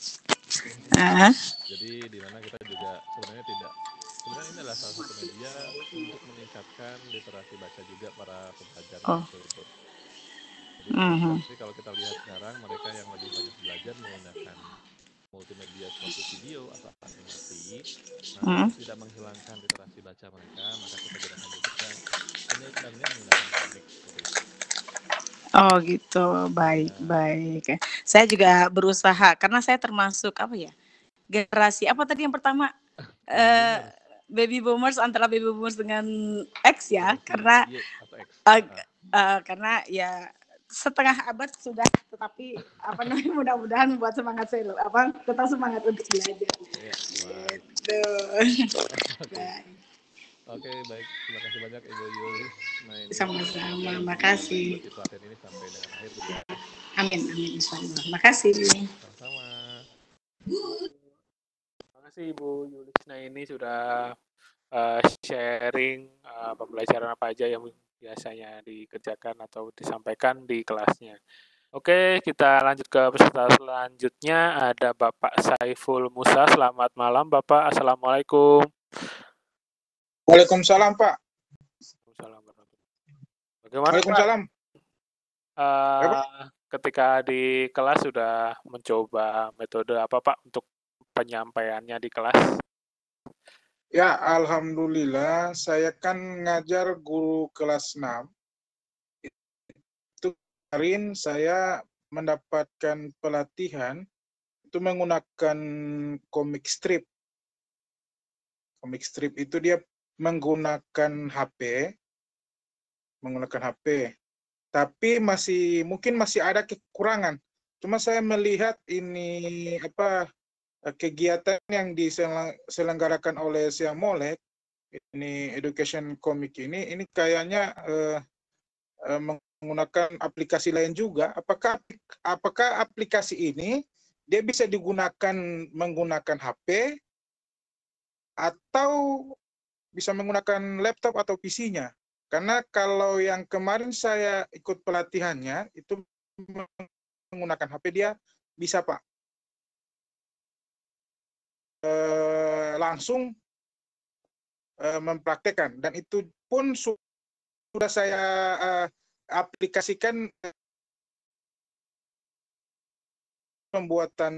Jadi di mana kita juga sebenarnya ini adalah salah satu media untuk meningkatkan literasi baca juga para pembelajar gitu. Jadi kalau kita lihat sekarang mereka yang lebih banyak belajar menggunakan multimedia seperti video atau animasi, untuk tidak menghilangkan literasi baca mereka, maka kita gunakan juga penyajiannya menggunakan komik seperti itu. Oh gitu, baik. Saya juga berusaha karena saya termasuk generasi apa tadi yang pertama baby boomers antara baby boomers dengan X ya, karena karena ya setengah abad sudah, tetapi mudah-mudahan membuat semangat saya tetap semangat untuk belajar. Gitu. Oke, baik. Terima kasih banyak Ibu Yulis. Sama-sama, makasih. Pelatihan ini sampai dengan akhir Bu ya. Amin, insyaallah. Makasih. Sama-sama. Terima kasih Ibu Yulis. Nah, ini sudah sharing pembelajaran apa aja yang biasanya dikerjakan atau disampaikan di kelasnya. Oke, kita lanjut ke peserta selanjutnya. Ada Bapak Saiful Musa. Selamat malam Bapak. Assalamualaikum. Waalaikumsalam Pak. Bagaimana Waalaikumsalam. Pak? Ketika di kelas sudah mencoba metode apa Pak untuk penyampaiannya di kelas? Ya, alhamdulillah saya kan ngajar guru kelas 6. Itu kemarin saya mendapatkan pelatihan itu menggunakan komik strip. Komik strip itu dia menggunakan HP. Tapi mungkin masih ada kekurangan. Cuma saya melihat ini kegiatan yang diselenggarakan oleh Siang Molek, ini education komik ini kayaknya menggunakan aplikasi lain juga. Apakah aplikasi ini dia bisa digunakan menggunakan HP atau bisa menggunakan laptop atau PC-nya? Karena kalau yang kemarin saya ikut pelatihannya itu menggunakan HP, dia bisa Pak langsung mempraktekkan, dan itu pun sudah saya aplikasikan pembuatan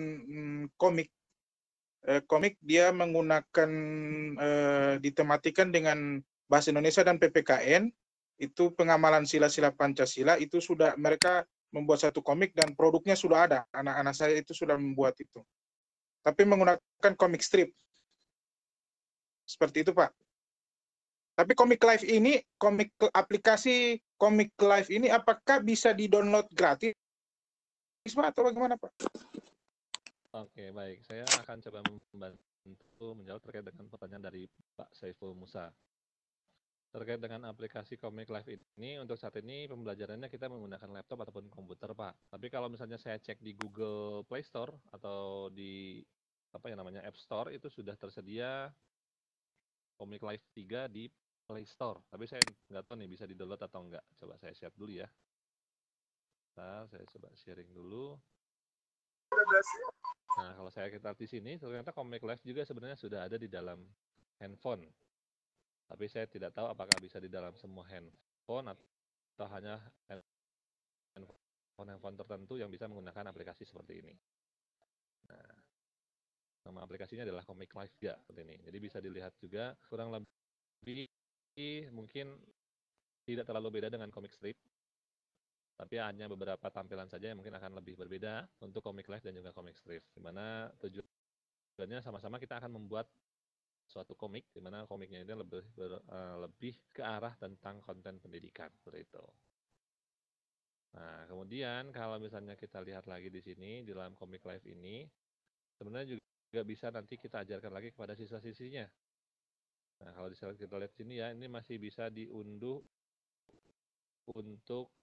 komik dia menggunakan ditematikan dengan Bahasa Indonesia dan PPKN itu pengamalan sila-sila Pancasila itu sudah mereka membuat satu komik dan produknya sudah ada. Anak-anak saya itu sudah membuat itu. Tapi menggunakan komik strip. Seperti itu, Pak. Tapi komik live ini, aplikasi komik live ini apakah bisa di-download gratis, Pak, atau bagaimana, Pak? Oke, baik. Saya akan coba membantu menjawab terkait dengan pertanyaan dari Pak Saiful Musa. Terkait dengan aplikasi Komik Live ini, untuk saat ini pembelajarannya kita menggunakan laptop ataupun komputer, Pak. Tapi kalau misalnya saya cek di Google Play Store atau di App Store, itu sudah tersedia Komik Live 3 di Play Store. Tapi saya nggak tahu nih bisa di-download atau enggak. Coba saya share dulu ya. Nah, saya coba sharing dulu. Nah, kalau saya lihat di sini, ternyata Komik Live juga sebenarnya sudah ada di dalam handphone. Tapi saya tidak tahu apakah bisa di dalam semua handphone atau hanya handphone tertentu yang bisa menggunakan aplikasi seperti ini. Nah, nama aplikasinya adalah Komik Live 3 seperti ini. Jadi bisa dilihat juga kurang lebih mungkin tidak terlalu beda dengan komik strip. Tapi hanya beberapa tampilan saja yang mungkin akan lebih berbeda untuk Komik Live dan juga komik strip. Di mana tujuannya sama-sama kita akan membuat suatu komik, di mana komiknya itu lebih ke arah tentang konten pendidikan, seperti itu. Nah, kemudian kalau misalnya kita lihat lagi di sini, di dalam Komik Live ini, sebenarnya juga bisa nanti kita ajarkan lagi kepada siswa-siswinya. Nah, kalau kita lihat sini ya, ini masih bisa diunduh untuk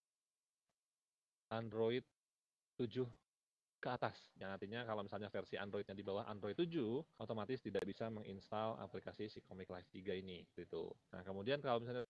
Android 7 ke atas, yang artinya kalau misalnya versi Android-nya di bawah Android 7, otomatis tidak bisa menginstal aplikasi si Komik Live 3 ini, gitu. Nah, kemudian kalau misalnya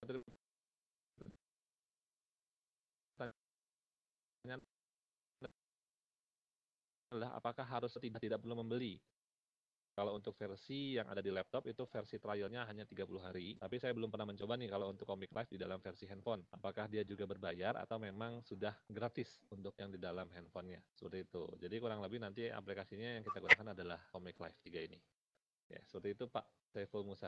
adalah apakah harus tidak perlu membeli? Kalau untuk versi yang ada di laptop itu versi trialnya hanya 30 hari. Tapi saya belum pernah mencoba nih kalau untuk Komik Live di dalam versi handphone. Apakah dia juga berbayar atau memang sudah gratis untuk yang di dalam handphonenya. Seperti itu. Jadi kurang lebih nanti aplikasinya yang kita gunakan adalah Komik Live 3 ini. Ya, seperti itu Pak Saiful Musa.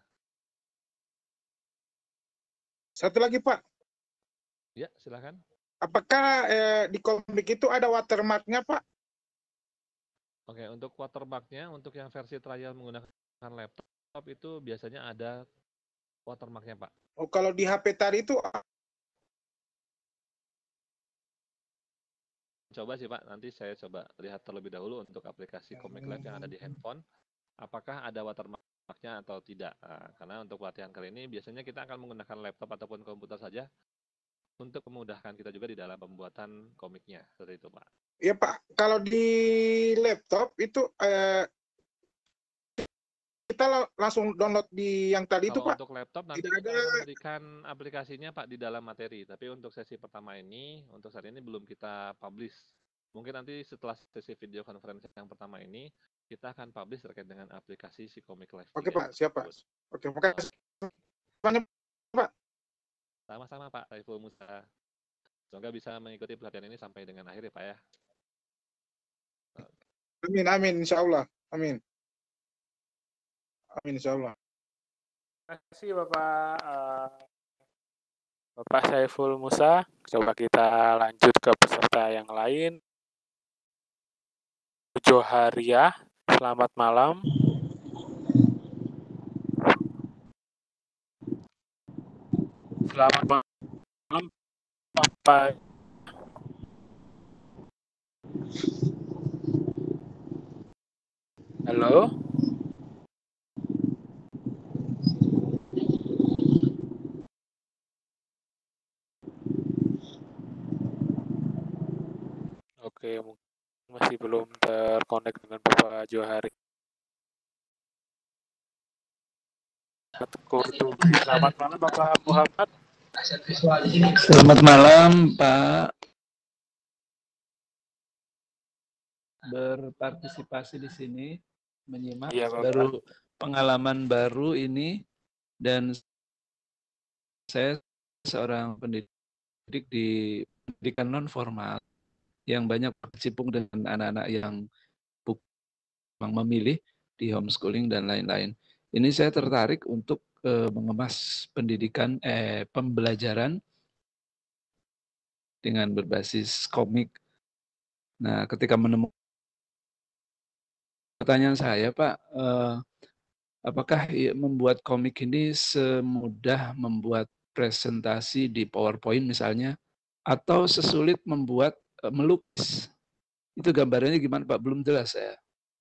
Satu lagi, Pak. Ya, silakan. Apakah di komik itu ada watermark-nya, Pak? Oke, untuk watermark-nya, untuk yang versi trial menggunakan laptop itu biasanya ada watermark-nya, Pak. Oh, kalau di HP tadi itu coba sih, Pak. Nanti saya coba lihat terlebih dahulu untuk aplikasi Komik Live yang ada di handphone. Apakah ada watermark-nya atau tidak. Nah, karena untuk pelatihan kali ini biasanya kita akan menggunakan laptop ataupun komputer saja untuk memudahkan kita juga di dalam pembuatan komiknya. Seperti itu, Pak. Ya Pak, kalau di laptop itu kita langsung download di yang tadi itu Pak. Untuk laptop nanti kita akan memberikan aplikasinya Pak di dalam materi. Tapi untuk sesi pertama ini, untuk saat ini belum kita publish. Mungkin nanti setelah sesi video conference yang pertama ini, kita akan publish terkait dengan aplikasi si Komik Live. Oke Pak, siap Pak. Oke, makasih Pak. Sama-sama Pak Saiful Musa. Semoga bisa mengikuti pelatihan ini sampai dengan akhir ya Pak ya. Amin, amin, insya Allah. Amin. Amin, insya Allah. Terima kasih Bapak Saiful Musa. Coba kita lanjut ke peserta yang lain. Johariah, selamat malam. Selamat malam, Bapak. Halo. Oke, masih belum terkonek dengan Bapak Johari. Selamat malam Bapak Muhammad. Selamat malam Pak. Berpartisipasi di sini, menyimak baru pengalaman baru ini, dan saya seorang pendidik di pendidikan non formal yang banyak berkecimpung dengan anak-anak yang memilih di homeschooling dan lain-lain. Ini saya tertarik untuk mengemas pendidikan pembelajaran dengan berbasis komik. Nah, ketika menemukan pertanyaan saya, Pak, apakah membuat komik ini semudah membuat presentasi di PowerPoint misalnya, atau sesulit membuat melukis? Itu gambarannya gimana, Pak? Belum jelas saya.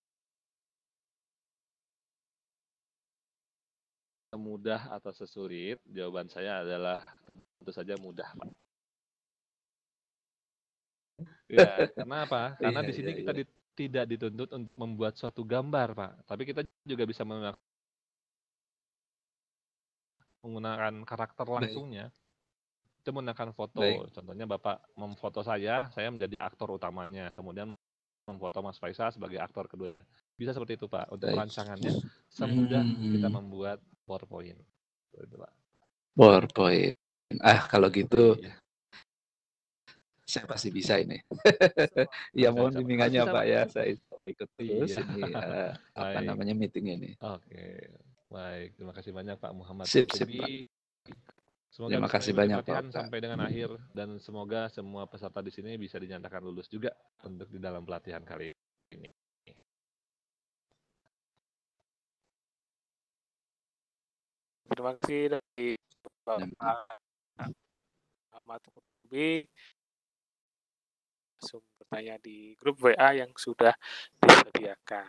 Mudah atau sesulit? Jawaban saya adalah tentu saja mudah, Pak. Ya, karena apa? Karena di sini kita tidak dituntut untuk membuat suatu gambar, Pak. Tapi kita juga bisa menggunakan karakter langsungnya. Itu menggunakan foto. Contohnya Bapak memfoto saya menjadi aktor utamanya. Kemudian memfoto Mas Faisal sebagai aktor kedua. Bisa seperti itu, Pak. Untuk perancangannya semudah kita membuat PowerPoint. Itu, Pak. PowerPoint. Kalau gitu saya pasti bisa ini. Ya mohon bimbingannya Pak ya. Saya ikut terus ini apa namanya meeting ini. Oke. Baik, terima kasih banyak Pak Muhammad. Sip, Pak. Semoga Terima kasih banyak Pak. Sampai dengan akhir dan semoga semua peserta di sini bisa dinyatakan lulus juga untuk di dalam pelatihan kali ini. Terima kasih dari Bapak Ahmad Rubi. Langsung bertanya di grup WA yang sudah disediakan.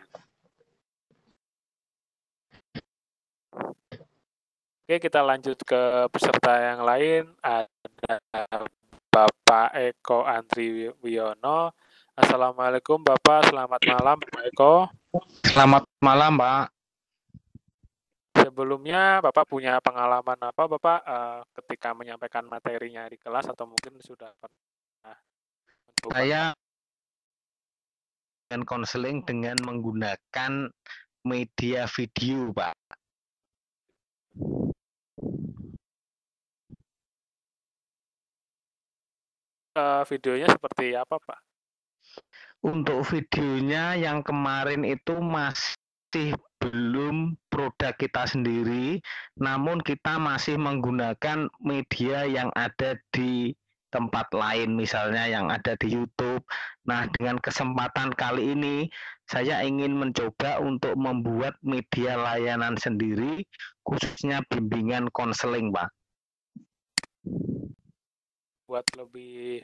Oke, kita lanjut ke peserta yang lain. Ada Bapak Eko Andri Wiono. Assalamualaikum Bapak, selamat malam Pak Eko. Selamat malam Pak. Sebelumnya Bapak punya pengalaman apa Bapak ketika menyampaikan materinya di kelas atau mungkin sudah pernah mencoba? Saya dengan konseling dengan menggunakan media video Pak. Videonya seperti apa Pak? Untuk videonya yang kemarin itu masih belum produk kita sendiri, namun kita masih menggunakan media yang ada di tempat lain, misalnya yang ada di YouTube. Nah, dengan kesempatan kali ini, saya ingin mencoba untuk membuat media layanan sendiri, khususnya bimbingan konseling, Pak. Buat lebih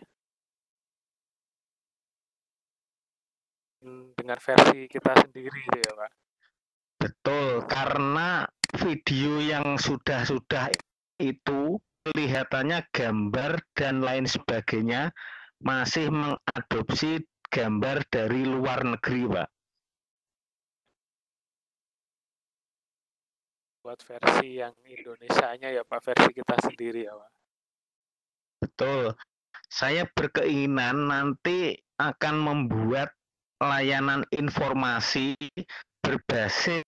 dengan versi kita sendiri ya Pak. Betul, karena video yang sudah itu kelihatannya gambar dan lain sebagainya masih mengadopsi gambar dari luar negeri, Pak. Buat versi yang Indonesianya ya Pak, versi kita sendiri ya Pak. Betul. Saya berkeinginan nanti akan membuat layanan informasi berbasis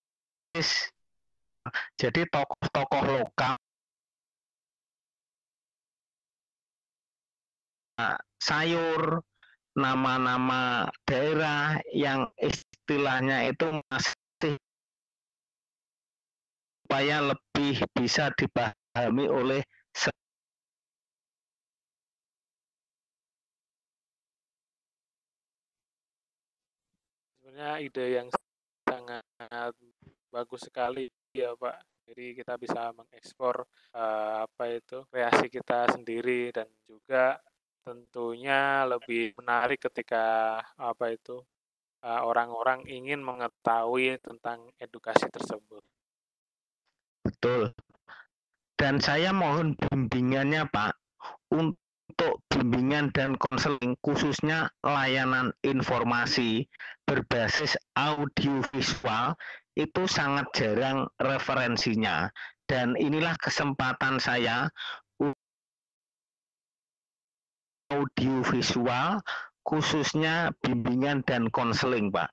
jadi tokoh-tokoh lokal, sayur, nama-nama daerah yang istilahnya itu masih supaya lebih bisa dipahami oleh sebenarnya ide yang sangat bagus sekali ya Pak. Jadi kita bisa mengekspor kreasi kita sendiri dan juga tentunya lebih menarik ketika orang-orang ingin mengetahui tentang edukasi tersebut. Betul. Dan saya mohon bimbingannya Pak untuk bimbingan dan konseling khususnya layanan informasi berbasis audiovisual itu sangat jarang referensinya, dan inilah kesempatan saya audiovisual khususnya bimbingan dan konseling Pak.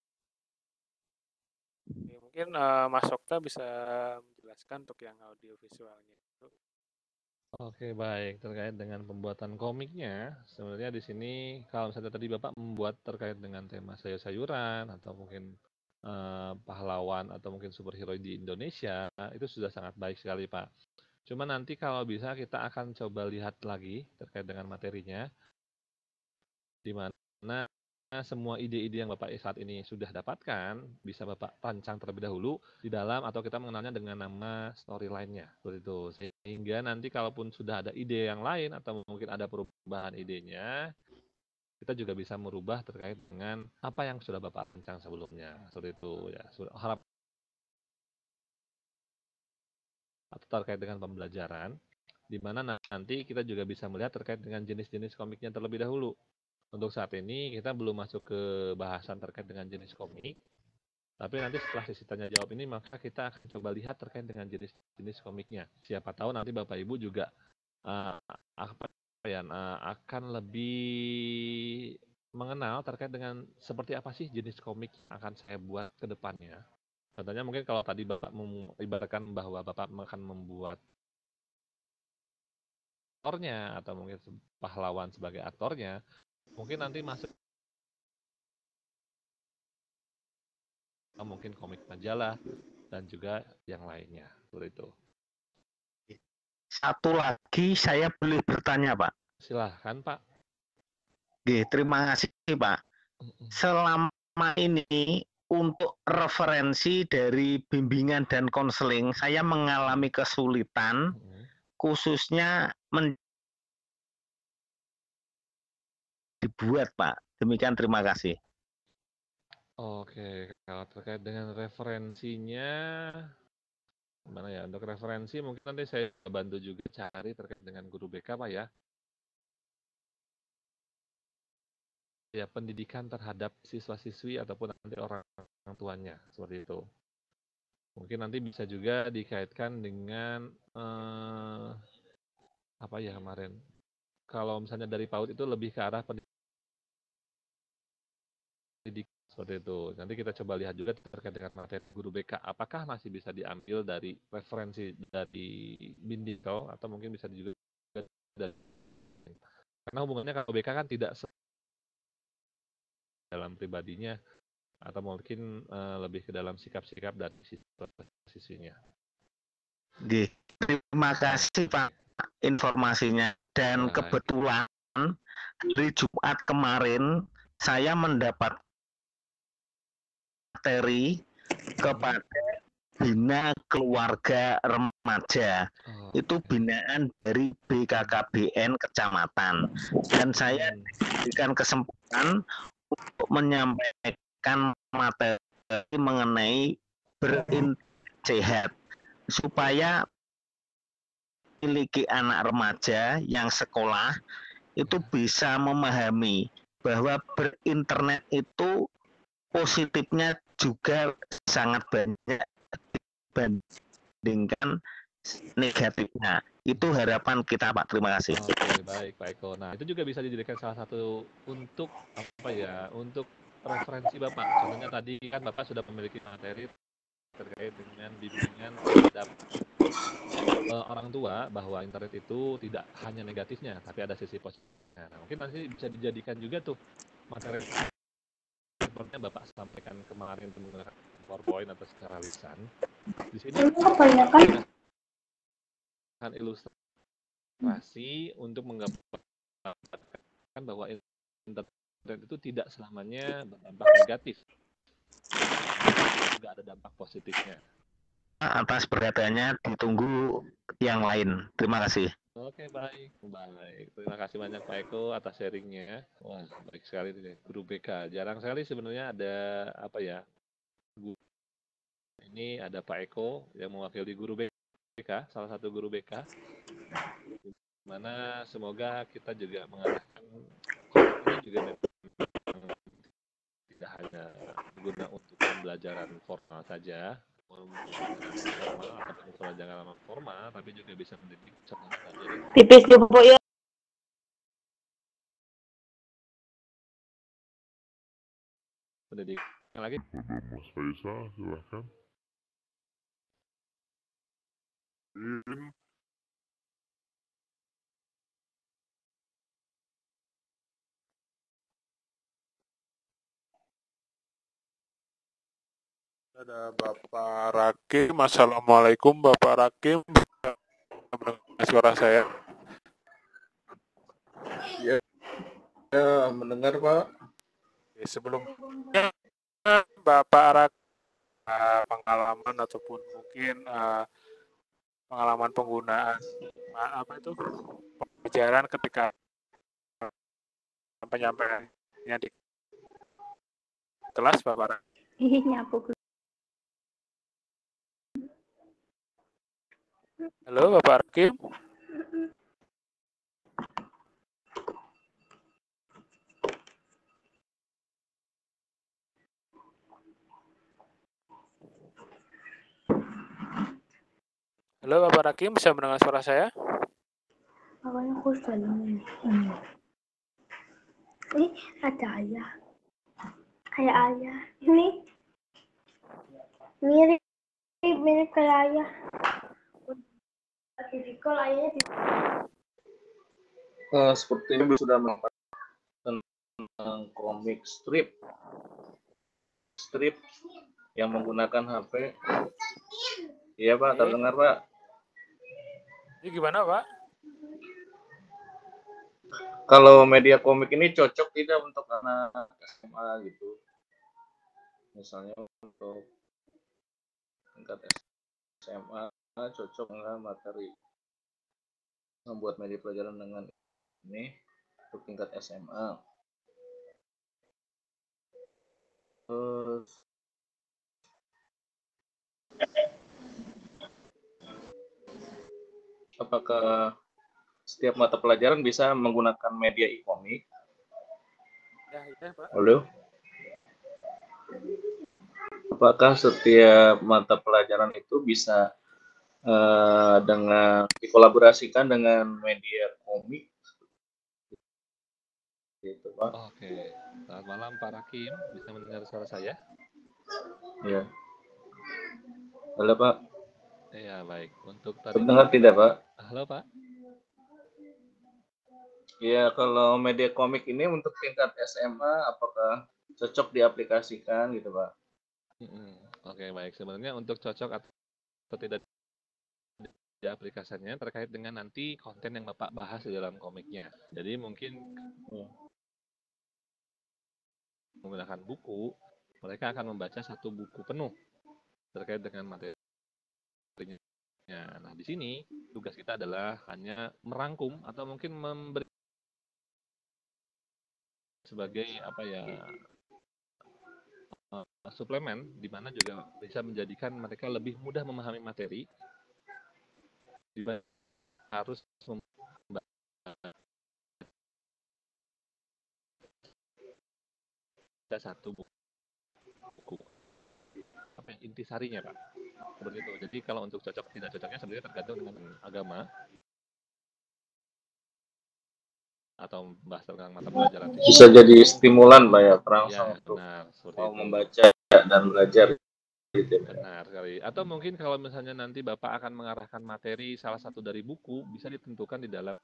Mungkin Mas Okta bisa menjelaskan untuk yang audiovisualnya. Oke, baik. Terkait dengan pembuatan komiknya, sebenarnya di sini kalau misalnya tadi Bapak membuat terkait dengan tema sayur-sayuran atau mungkin pahlawan atau mungkin superhero di Indonesia, itu sudah sangat baik sekali, Pak. Cuma nanti kalau bisa kita akan coba lihat lagi terkait dengan materinya, di mana semua ide-ide yang Bapak saat ini sudah dapatkan bisa Bapak rancang terlebih dahulu di dalam atau kita mengenalnya dengan nama storyline-nya, seperti itu. Sehingga nanti kalaupun sudah ada ide yang lain atau mungkin ada perubahan idenya, kita juga bisa merubah terkait dengan apa yang sudah Bapak rancang sebelumnya, seperti itu ya. Harap atau terkait dengan pembelajaran, di mana nanti kita juga bisa melihat terkait dengan jenis-jenis komiknya terlebih dahulu. Untuk saat ini kita belum masuk ke bahasan terkait dengan jenis komik, tapi nanti setelah sesi tanya jawab ini maka kita akan coba lihat terkait dengan jenis-jenis komiknya. Siapa tahu nanti Bapak Ibu juga akan lebih mengenal terkait dengan seperti apa sih jenis komik yang akan saya buat ke depannya. Contohnya mungkin kalau tadi Bapak mengibaratkan bahwa Bapak akan membuat aktornya atau mungkin pahlawan sebagai aktornya, mungkin nanti masuk mungkin komik majalah dan juga yang lainnya, seperti itu. Satu lagi saya boleh bertanya, Pak. Silahkan, Pak. Oke, terima kasih, Pak. Selama ini untuk referensi dari bimbingan dan konseling, saya mengalami kesulitan, khususnya dibuat, Pak. Demikian, terima kasih. Oke, kalau terkait dengan referensinya, gimana ya? Untuk referensi mungkin nanti saya bantu juga cari terkait dengan guru BK, Pak ya. Ya, pendidikan terhadap siswa-siswi ataupun nanti orang tuanya, seperti itu. Mungkin nanti bisa juga dikaitkan dengan apa ya kemarin? Kalau misalnya dari PAUD itu lebih ke arah pendidik seperti itu. Nanti kita coba lihat juga terkait dengan materi guru BK. Apakah masih bisa diambil dari referensi dari Bindito atau mungkin bisa juga dari, karena hubungannya kalau BK kan tidak dalam pribadinya atau mungkin lebih ke dalam sikap-sikap dari siswa-siswinya. Terima kasih Pak informasinya. Dan kebetulan hari Jumat kemarin saya mendapat materi kepada Bina Keluarga Remaja. Itu binaan dari BKKBN Kecamatan. Dan saya diberikan kesempatan untuk menyampaikan materi mengenai sehat supaya memiliki anak remaja yang sekolah itu bisa memahami bahwa berinternet itu positifnya juga sangat banyak dibandingkan negatifnya. Itu harapan kita, Pak. Terima kasih. Oke, baik Pak Eko. Nah, itu juga bisa dijadikan salah satu untuk apa ya? Untuk referensi Bapak. Contohnya tadi kan Bapak sudah memiliki materi terkait dengan bimbingan terhadap orang tua bahwa internet itu tidak hanya negatifnya, tapi ada sisi positifnya. Nah, mungkin nanti bisa dijadikan juga tuh materi seperti Bapak sampaikan kemarin menggunakan PowerPoint atau secara lisan. Di sini akan ilustrasi untuk menggambarkan bahwa internet itu tidak selamanya berdampak negatif, juga ada dampak positifnya. Atas perhatiannya, ditunggu yang lain. Terima kasih. Oke, baik. Terima kasih banyak Pak Eko atas sharingnya. Wah, baik sekali nih, guru BK. Jarang sekali sebenarnya ada apa ya? Ini ada Pak Eko yang mewakili guru BK, salah satu guru BK. Mana semoga kita juga mengarahkan ini juga tidak hanya berguna untuk pembelajaran formal saja, formal ataupun pelajaran non formal, tapi juga bisa mendidik tipis jemput ya. Pendidikan lagi. Mas Faisal, silahkan. Ada Bapak Rakim. Assalamualaikum Bapak Rakim. Bisa mendengar suara saya? Ya, ya mendengar Pak. Oke, sebelumnya Bapak Rakim pengalaman ataupun mungkin pengalaman penggunaan pelajaran ketika penyampaiannya di kelas Bapak Rakim. Nyapu. Halo Bapak Rakim. Halo Bapak Rakim, bisa mendengar suara saya? Makanya aku selalu ini ada ayah. Kayak ayah. Ini mirip kayak ayah. Kalau ayahnya Seperti ini sudah melakukan tentang komik strip yang menggunakan HP. Iya Pak, terdengar Pak. Ini gimana Pak? Kalau media komik ini cocok tidak untuk anak SMA gitu? Misalnya untuk tingkat SMA cocok nggak materi membuat media pelajaran dengan ini untuk tingkat SMA? Terus apakah setiap mata pelajaran bisa menggunakan media e-komik? Ya, Pak. Halo? Apakah setiap mata pelajaran itu bisa dengan dikolaborasikan dengan media komik? Gitu, Pak. Oke, selamat malam Pak Rakim. Bisa mendengar suara saya? Ya. Halo Pak. Iya, baik. Untuk tadi Terdengar tidak Pak? Halo Pak. Ya, kalau media komik ini untuk tingkat SMA apakah cocok diaplikasikan gitu Pak? Oke, baik. Sebenarnya untuk cocok atau tidak di aplikasinya terkait dengan nanti konten yang Bapak bahas di dalam komiknya. Jadi mungkin menggunakan buku, mereka akan membaca satu buku penuh terkait dengan materinya. Nah, di sini tugas kita adalah hanya merangkum atau mungkin memberi sebagai suplemen, di mana juga bisa menjadikan mereka lebih mudah memahami materi. Harus membaca satu buku. Apa yang intisarinya Pak? Seperti itu. Jadi kalau untuk cocok tidak cocoknya sebenarnya tergantung dengan agama atau bahas tentang mata pelajaran. Bisa jadi stimulan Pak ya, terangsang untuk mau membaca dan belajar. Gitu. Benar sekali. Atau mungkin kalau misalnya nanti Bapak akan mengarahkan materi salah satu dari buku, bisa ditentukan di dalam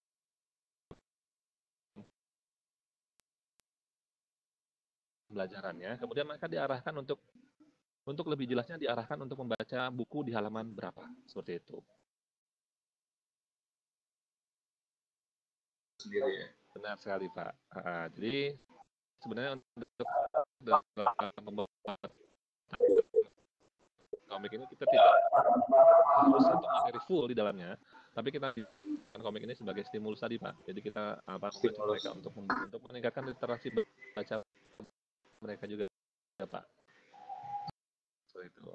pembelajarannya. Kemudian mereka diarahkan untuk lebih jelasnya diarahkan untuk membaca buku di halaman berapa, seperti itu. Sendiri ya. Benar sekali Pak. Jadi sebenarnya untuk membuat komik ini kita tidak harus satu materi full di dalamnya, tapi kita komik ini sebagai stimulus tadi Pak. Jadi kita membantu mereka untuk meningkatkan literasi baca mereka juga ya Pak. Seperti itu.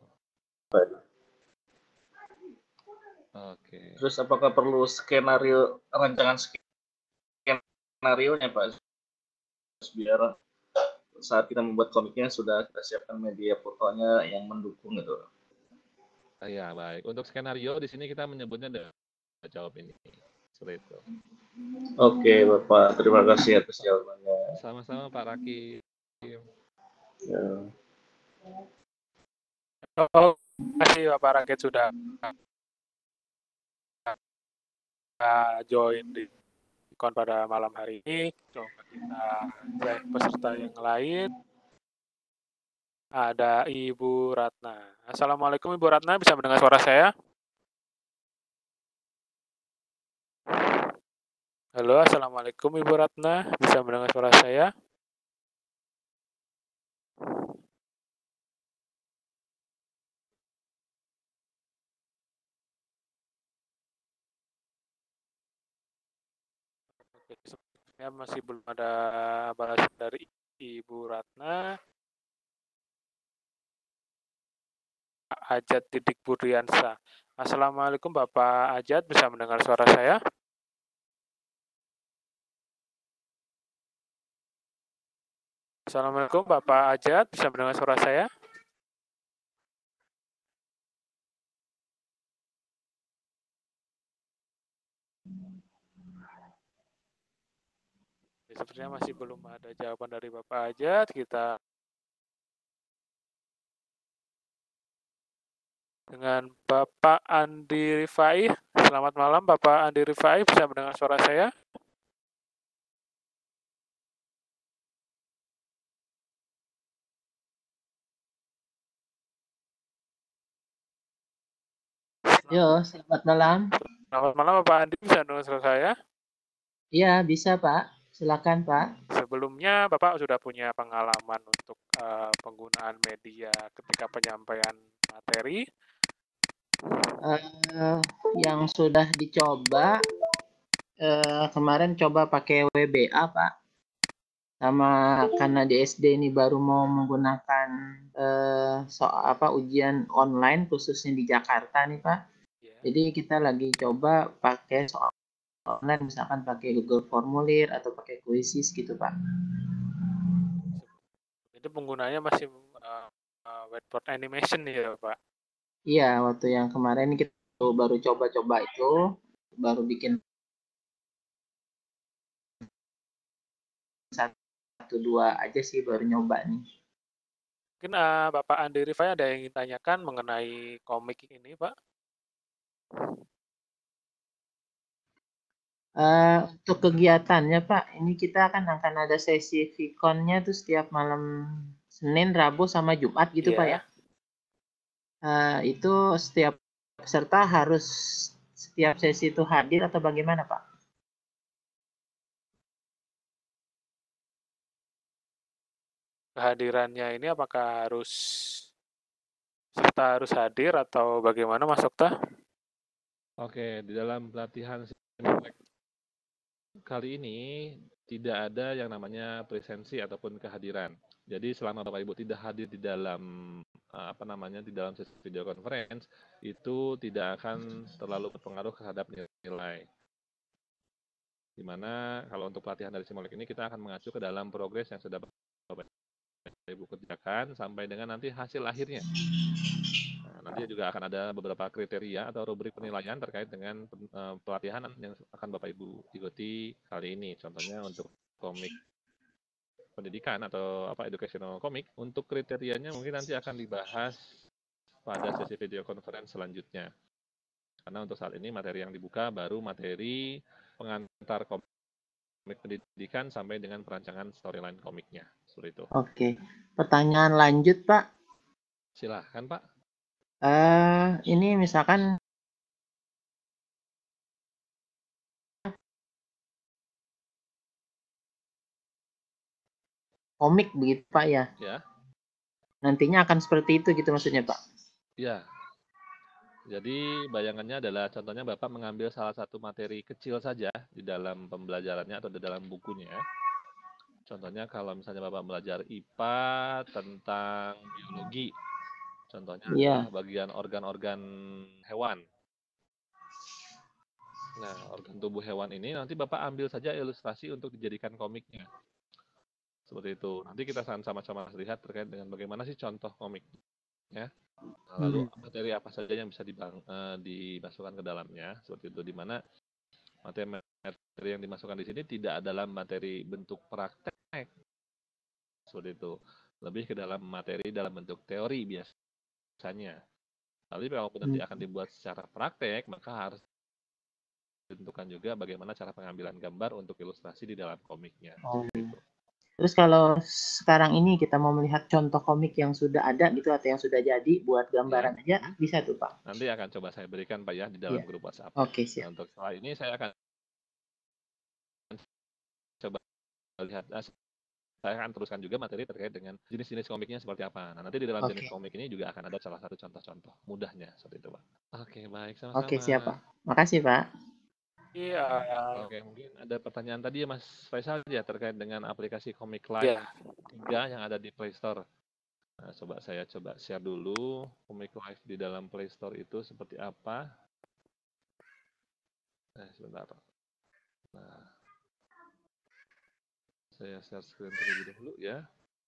Oke. Terus apakah perlu skenario, rancangan skenario-nya Pak? Biar saat kita membuat komiknya sudah kita siapkan media fotonya yang mendukung gitu. Ya baik. Untuk skenario di sini kita menyebutnya jawab ini. Seperti itu. Oke Bapak, terima kasih atas jawabannya. Sama-sama Pak Rakim. Ya. Terima kasih Bapak Rakim sudah join di kon pada malam hari ini. Coba kita peserta yang lain. Ada Ibu Ratna. Assalamualaikum Ibu Ratna, bisa mendengar suara saya? Halo, Assalamualaikum Ibu Ratna, bisa mendengar suara saya? Oke, sepertinya masih belum ada balasan dari Ibu Ratna. Pak Ajat Didik Burdiansa. Assalamualaikum Bapak Ajat, bisa mendengar suara saya? Assalamualaikum Bapak Ajat, bisa mendengar suara saya? Sepertinya masih belum ada jawaban dari Bapak Ajat. Kita dengan Bapak Andi Rifai. Selamat malam Bapak Andi Rifai, bisa mendengar suara saya? Yo, selamat malam. Selamat malam Bapak Andi, bisa mendengar suara saya? Iya, bisa Pak. Silakan Pak. Sebelumnya Bapak sudah punya pengalaman untuk penggunaan media ketika penyampaian materi? Yang sudah dicoba, kemarin coba pakai WBA Pak. Sama karena di SD ini baru mau menggunakan ujian online khususnya di Jakarta nih Pak. Jadi kita lagi coba pakai soal online, misalkan pakai Google Formulir atau pakai Quizzes gitu Pak. Itu penggunanya masih whiteboard animation ya Pak? Iya, waktu yang kemarin kita baru coba-coba itu, baru bikin 1-2 aja sih, baru nyoba nih. Mungkin Bapak Andi Rifai ada yang ingin tanyakan mengenai komik ini Pak? Untuk kegiatannya Pak, ini kita akan ada sesi Vcon-nya tuh setiap malam Senin, Rabu, sama Jumat gitu Pak ya. Itu setiap peserta harus setiap sesi itu hadir atau bagaimana Pak? Kehadirannya ini apakah peserta harus hadir atau bagaimana Mas Okta? Oke, di dalam pelatihan Simulek kali ini tidak ada yang namanya presensi ataupun kehadiran. Jadi selama Bapak Ibu tidak hadir di dalam di dalam sesi video conference, itu tidak akan terlalu berpengaruh terhadap nilai. Dimana kalau untuk pelatihan dari Simulek ini kita akan mengacu ke dalam progres yang sudah Bapak Ibu kerjakan sampai dengan nanti hasil akhirnya. Nanti juga akan ada beberapa kriteria atau rubrik penilaian terkait dengan pelatihan yang akan Bapak Ibu ikuti kali ini. Contohnya untuk komik pendidikan atau educational komik, untuk kriterianya mungkin nanti akan dibahas pada sesi video conference selanjutnya. Karena untuk saat ini materi yang dibuka baru materi pengantar komik pendidikan sampai dengan perancangan storyline komiknya. Seperti itu. Oke. Pertanyaan lanjut Pak. Silahkan Pak. Ini misalkan komik begitu Pak ya? Ya. Nantinya akan seperti itu gitu maksudnya Pak? Ya. Jadi bayangannya adalah contohnya Bapak mengambil salah satu materi kecil saja di dalam pembelajarannya atau di dalam bukunya. Contohnya kalau misalnya Bapak belajar IPA tentang biologi. Contohnya adalah bagian organ-organ hewan. Nah, organ tubuh hewan ini nanti Bapak ambil saja ilustrasi untuk dijadikan komiknya. Seperti itu. Nanti kita sama-sama lihat terkait dengan bagaimana sih contoh komik. Ya. Lalu materi apa saja yang bisa dimasukkan ke dalamnya. Seperti itu. Di mana materi yang dimasukkan di sini tidak dalam materi bentuk praktek. Seperti itu. Lebih ke dalam materi dalam bentuk teori biasanya. Tapi kalau nanti akan dibuat secara praktek, maka harus ditentukan juga bagaimana cara pengambilan gambar untuk ilustrasi di dalam komiknya. Oh. Gitu. Terus kalau sekarang ini kita mau melihat contoh komik yang sudah ada gitu atau yang sudah jadi buat Ya. gambaran aja bisa tuh Pak. Nanti akan coba saya berikan Pak ya di dalam Iya. grup WhatsApp. Oke, Nah, siap. untuk setelah ini saya akan coba lihat, saya akan teruskan juga materi terkait dengan jenis-jenis komiknya seperti apa. Nah, nanti di dalam jenis Oke. komik ini juga akan ada salah satu contoh-contoh mudahnya seperti itu Pak. Oke, baik, Oke, siap sama-sama. Pak. Makasih Pak. Iya, Oke, mungkin ada pertanyaan tadi ya Mas Faisal ya terkait dengan aplikasi Comic iya. Live 3 yang ada di Play Store. Nah, saya coba share dulu Comic Live di dalam Play Store itu seperti apa. Sebentar. Nah, saya share screen terlebih dahulu ya.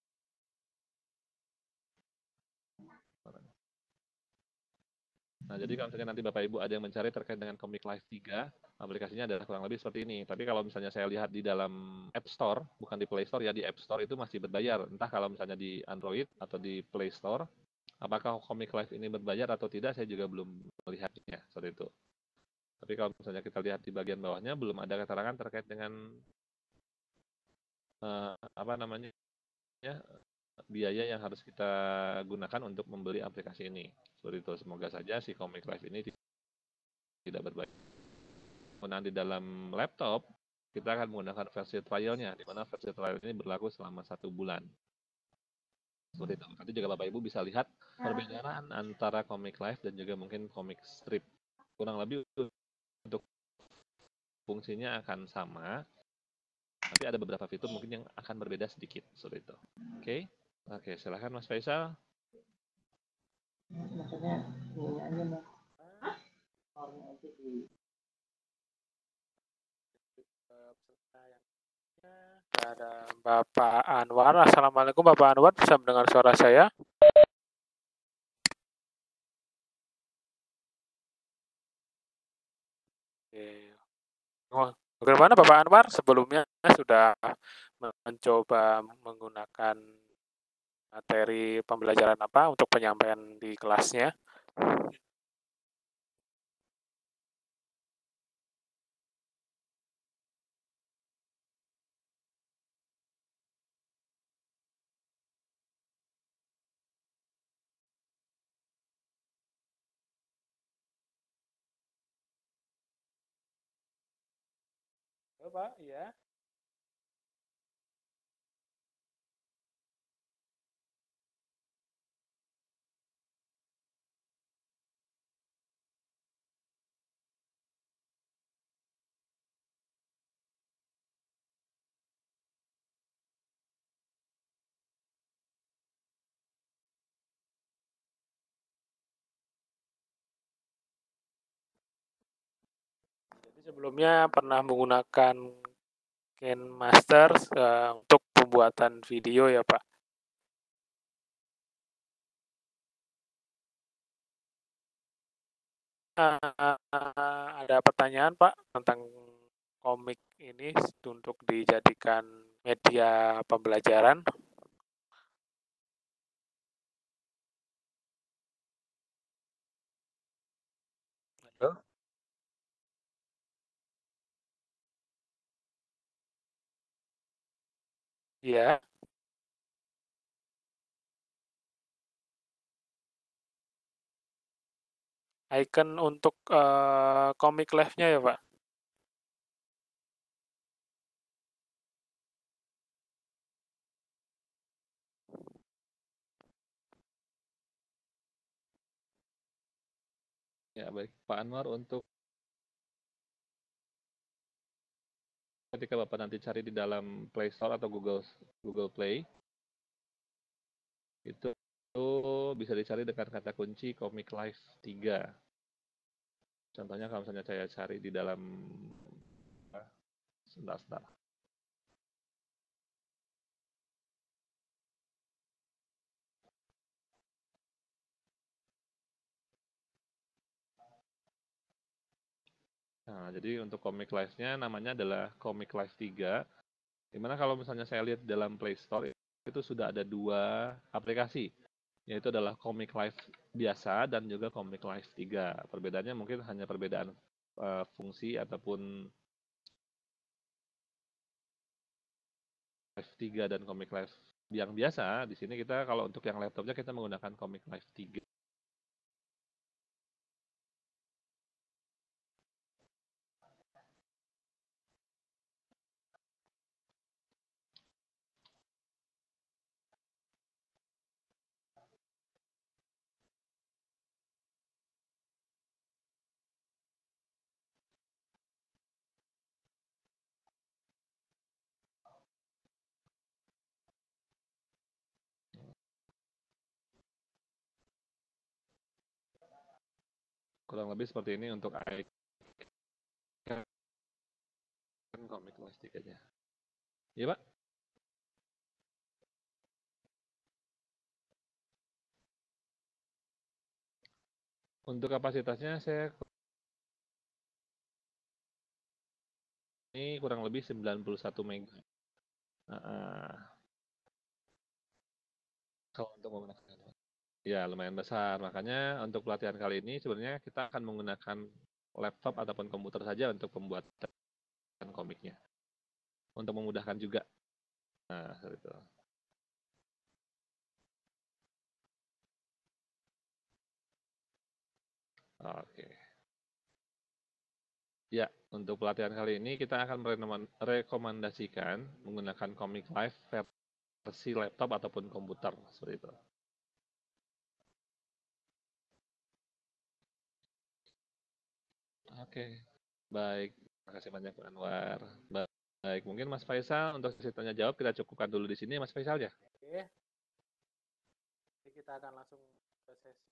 Nah, jadi kalau misalnya nanti Bapak Ibu ada yang mencari terkait dengan Comic Live 3, aplikasinya adalah kurang lebih seperti ini. Tapi kalau misalnya saya lihat di dalam App Store, bukan di Play Store ya, di App Store itu masih berbayar. Entah kalau misalnya di Android atau di Play Store, apakah Comic Live ini berbayar atau tidak, saya juga belum melihatnya seperti itu. Tapi kalau misalnya kita lihat di bagian bawahnya, belum ada keterangan terkait dengan biaya yang harus kita gunakan untuk membeli aplikasi ini. Seperti itu, semoga saja si Comic Live ini tidak berbayar. Kemudian di dalam laptop, kita akan menggunakan versi trialnya, di mana versi trial ini berlaku selama 1 bulan. Seperti itu. Nanti juga Bapak Ibu bisa lihat perbedaan antara Comic Live dan juga mungkin Comic Strip. Kurang lebih untuk fungsinya akan sama, tapi ada beberapa fitur mungkin yang akan berbeda sedikit. Seperti itu. Oke, silakan Mas Faisal. Maksudnya ini aja Mas. Ada Bapak Anwar. Assalamualaikum Bapak Anwar, bisa mendengar suara saya? Oke. Oh, bagaimana Bapak Anwar? Sebelumnya sudah mencoba menggunakan materi pembelajaran apa untuk penyampaian di kelasnya? Halo Pak, iya. Jadi sebelumnya pernah menggunakan KineMaster untuk pembuatan video ya Pak? Ada pertanyaan Pak tentang komik ini untuk dijadikan media pembelajaran? Halo? Iya. Icon untuk Comic Live-nya ya Pak? Ya, baik. Pak Anwar, untuk ketika Bapak nanti cari di dalam Play Store atau Google Play, itu bisa dicari dengan kata kunci Comic Live 3. Contohnya kalau misalnya saya cari di dalam sebentar. Nah, jadi untuk Comic Live-nya namanya adalah Comic Live 3. Dimana kalau misalnya saya lihat dalam Play Store itu sudah ada 2 aplikasi, yaitu adalah Comic Live biasa dan juga Comic Live 3. Perbedaannya mungkin hanya perbedaan fungsi ataupun Live 3 dan Comic Live yang biasa. Di sini kita kalau untuk yang laptopnya kita menggunakan Comic Live 3. Kurang lebih seperti ini untuk icon Comic Live 3-nya. Iya, Pak? Untuk kapasitasnya saya ini kurang lebih 91 MB. Kalau untuk menggunakan ya lumayan besar. Makanya untuk pelatihan kali ini sebenarnya kita akan menggunakan laptop ataupun komputer saja untuk pembuatan komiknya. Untuk memudahkan juga. Nah, seperti itu. Oke. Ya, untuk pelatihan kali ini kita akan merekomendasikan menggunakan Comic Live versi laptop ataupun komputer seperti itu. Oke, baik. Terima kasih banyak Pak Anwar. Baik, mungkin Mas Faisal untuk sesi tanya jawab kita cukupkan dulu di sini, Mas Faisal ya. Oke. Jadi kita akan langsung ke sesi.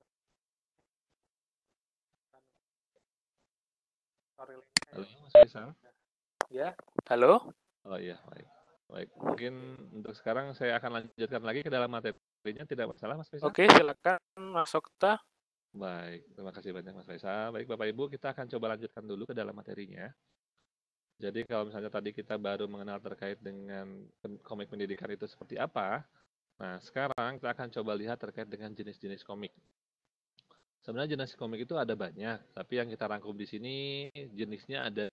Halo, Mas Faisal. Ya, halo. Oh iya, baik. Baik, mungkin untuk sekarang saya akan lanjutkan lagi ke dalam materinya, tidak masalah Mas Faisal? Oke, silakan Mas Okta. Baik, terima kasih banyak Mas Faisal. Baik Bapak Ibu, kita akan coba lanjutkan dulu ke dalam materinya. Jadi kalau misalnya tadi kita baru mengenal terkait dengan komik pendidikan itu seperti apa, nah sekarang kita akan coba lihat terkait dengan jenis-jenis komik. Sebenarnya jenis komik itu ada banyak, tapi yang kita rangkum di sini jenisnya ada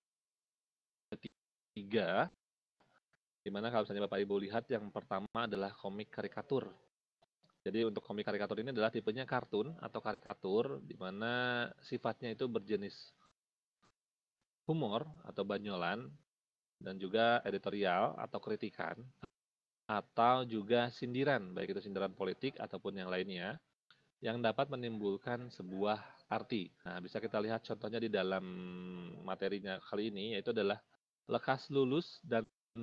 3. Dimana kalau misalnya Bapak Ibu lihat yang pertama adalah komik karikatur. Jadi untuk komik karikatur ini adalah tipenya kartun atau karikatur, di mana sifatnya itu berjenis humor atau banyolan, dan juga editorial atau kritikan, atau juga sindiran, baik itu sindiran politik ataupun yang lainnya, yang dapat menimbulkan sebuah arti. Nah, bisa kita lihat contohnya di dalam materinya kali ini, yaitu adalah Lekas Lulus dan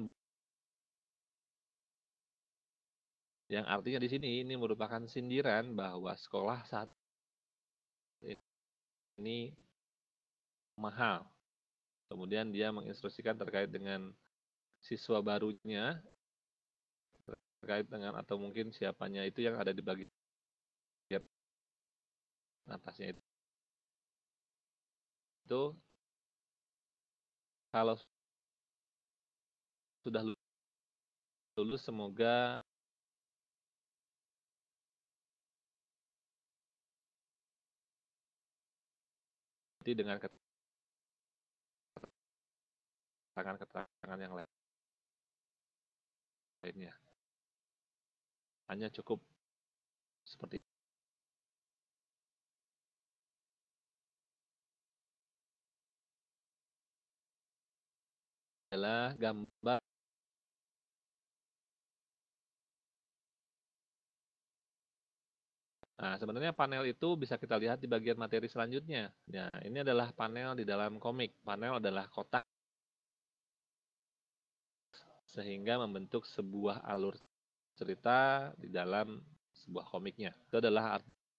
yang artinya di sini ini merupakan sindiran bahwa sekolah saat ini mahal. Kemudian dia menginstruksikan terkait dengan siswa barunya, terkait dengan atau mungkin siapanya itu yang ada di bagian atasnya itu kalau sudah lulus semoga dengan keterangan yang lainnya. Hanya cukup seperti adalah gambar Nah, sebenarnya panel itu bisa kita lihat di bagian materi selanjutnya. Nah, ini adalah panel di dalam komik. Panel adalah kotak sehingga membentuk sebuah alur cerita di dalam sebuah komiknya. Itu adalah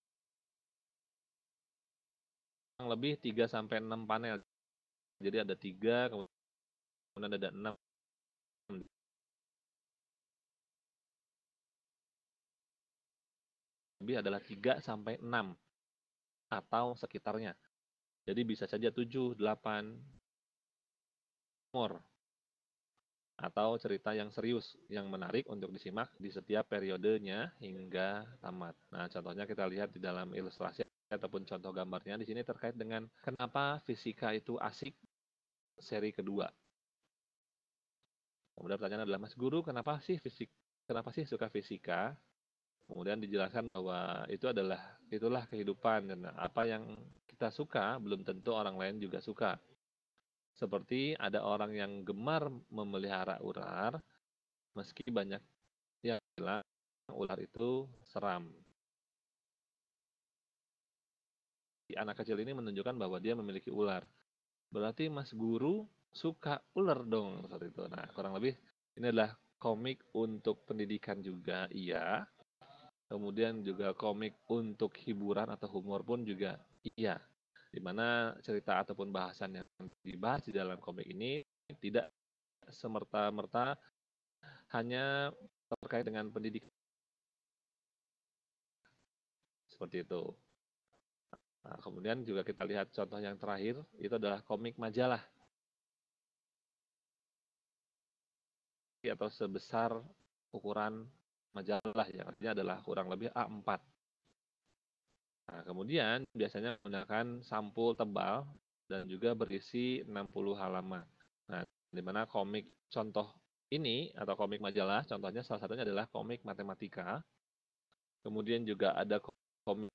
kurang lebih 3-6 panel. Jadi ada 3, kemudian ada 6. Lebih adalah 3-6 atau sekitarnya. Jadi bisa saja 7, 8 humor atau cerita yang serius, yang menarik untuk disimak di setiap periodenya hingga tamat. Nah, contohnya kita lihat di dalam ilustrasi ataupun contoh gambarnya di sini terkait dengan kenapa fisika itu asik seri kedua. Kemudian pertanyaan adalah, Mas Guru, kenapa sih suka fisika? Kemudian dijelaskan bahwa itulah kehidupan, dan apa yang kita suka belum tentu orang lain juga suka. Seperti ada orang yang gemar memelihara ular, meski banyak yang bilang ular itu seram. Anak kecil ini menunjukkan bahwa dia memiliki ular. Berarti Mas Guru suka ular dong, seperti itu. Nah, kurang lebih ini adalah komik untuk pendidikan juga, iya. Kemudian juga komik untuk hiburan atau humor pun juga iya. Di mana cerita ataupun bahasan yang dibahas di dalam komik ini tidak semerta-merta hanya terkait dengan pendidikan. Seperti itu. Nah, kemudian juga kita lihat contoh yang terakhir, itu adalah komik majalah. Atau sebesar ukuran majalah, yang artinya adalah kurang lebih A4. Nah, kemudian biasanya menggunakan sampul tebal dan juga berisi 60 halaman. Nah, di mana komik contoh ini atau komik majalah, contohnya salah satunya adalah komik matematika. Kemudian juga ada komik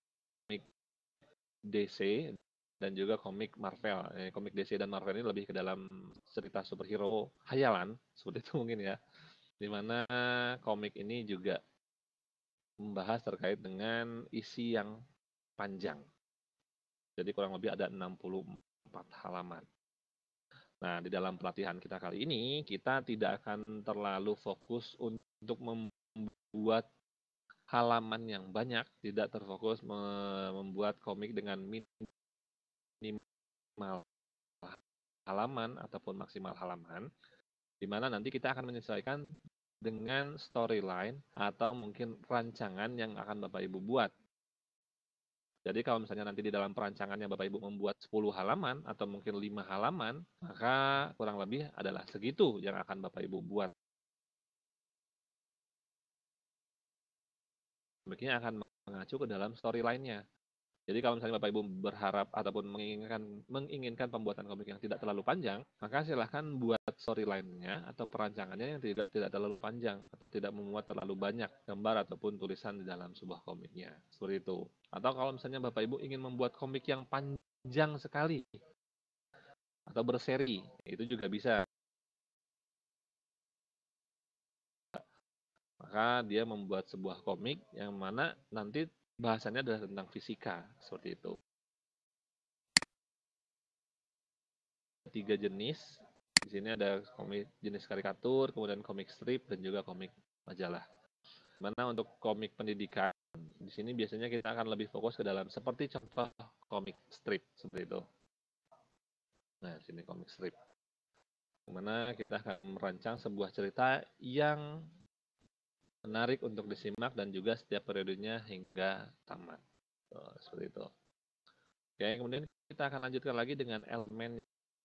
DC dan juga komik Marvel. Komik DC dan Marvel ini lebih ke dalam cerita superhero hayalan, seperti itu mungkin ya. Di mana komik ini juga membahas terkait dengan isi yang panjang. Jadi kurang lebih ada 64 halaman. Nah, di dalam pelatihan kita kali ini, kita tidak akan terlalu fokus untuk membuat halaman yang banyak, tidak terfokus membuat komik dengan minimal halaman ataupun maksimal halaman, di mana nanti kita akan menyesuaikan dengan storyline atau mungkin rancangan yang akan Bapak Ibu buat. Jadi kalau misalnya nanti di dalam perancangannya Bapak Ibu membuat 10 halaman atau mungkin 5 halaman, maka kurang lebih adalah segitu yang akan Bapak Ibu buat. Komiknya akan mengacu ke dalam storyline-nya. Jadi kalau misalnya Bapak Ibu berharap ataupun menginginkan pembuatan komik yang tidak terlalu panjang, maka silahkan buat storyline-nya atau perancangannya yang tidak terlalu panjang, atau tidak memuat terlalu banyak gambar ataupun tulisan di dalam sebuah komiknya. Seperti itu. Atau kalau misalnya Bapak Ibu ingin membuat komik yang panjang sekali atau berseri, itu juga bisa. Maka dia membuat sebuah komik yang mana nanti bahasannya adalah tentang fisika, seperti itu. 3 jenis. Di sini ada komik jenis karikatur, kemudian komik strip, dan juga komik majalah. Mana untuk komik pendidikan, di sini biasanya kita akan lebih fokus ke dalam seperti contoh komik strip, seperti itu. Nah, di sini komik strip. Dimana kita akan merancang sebuah cerita yang menarik untuk disimak dan juga setiap periodenya hingga tamat. Seperti itu. Oke, kemudian kita akan lanjutkan lagi dengan elemen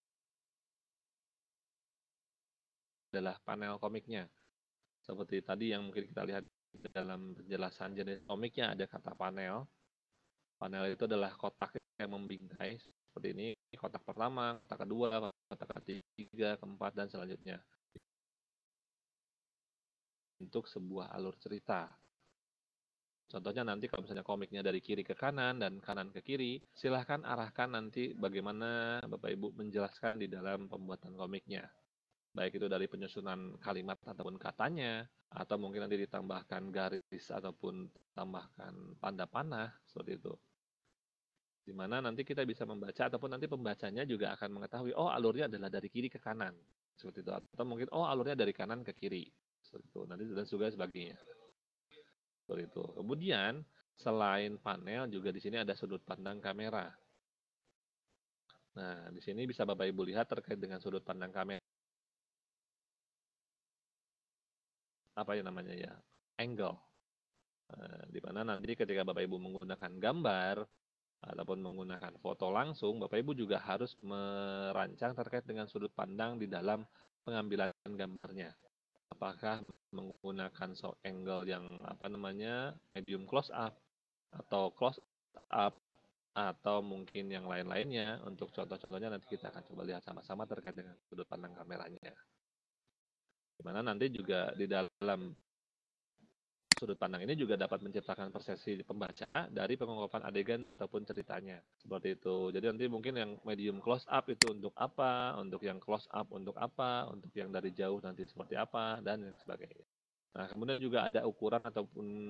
adalah panel komiknya. Seperti tadi yang mungkin kita lihat dalam penjelasan jenis komiknya, ada kata panel. Panel itu adalah kotak yang membingkai seperti ini. Kotak pertama, kotak kedua, kotak ketiga, keempat, dan selanjutnya. Untuk sebuah alur cerita. Contohnya nanti kalau misalnya komiknya dari kiri ke kanan dan kanan ke kiri, silahkan arahkan nanti bagaimana Bapak Ibu menjelaskan di dalam pembuatan komiknya. Baik itu dari penyusunan kalimat ataupun katanya, atau mungkin nanti ditambahkan garis ataupun tambahkan tanda panah, seperti itu. Di mana nanti kita bisa membaca ataupun nanti pembacanya juga akan mengetahui, oh alurnya adalah dari kiri ke kanan, seperti itu. Atau mungkin, oh alurnya dari kanan ke kiri, seperti itu. Nanti dan juga sebagainya. Seperti itu. Kemudian, selain panel, juga di sini ada sudut pandang kamera. Nah, di sini bisa Bapak Ibu lihat terkait dengan sudut pandang kamera. Apa yang namanya ya, angle, di mana nanti ketika Bapak Ibu menggunakan gambar ataupun menggunakan foto langsung, Bapak Ibu juga harus merancang terkait dengan sudut pandang di dalam pengambilan gambarnya. Apakah menggunakan short angle yang medium close up atau close up atau mungkin yang lain-lainnya. Untuk contoh-contohnya nanti kita akan coba lihat sama-sama terkait dengan sudut pandang kameranya. Dimana nanti juga di dalam sudut pandang ini juga dapat menciptakan persepsi pembaca dari pengungkapan adegan ataupun ceritanya. Seperti itu. Jadi nanti mungkin yang medium close up itu untuk apa, untuk yang close up untuk apa, untuk yang dari jauh nanti seperti apa, dan sebagainya. Nah, kemudian juga ada ukuran ataupun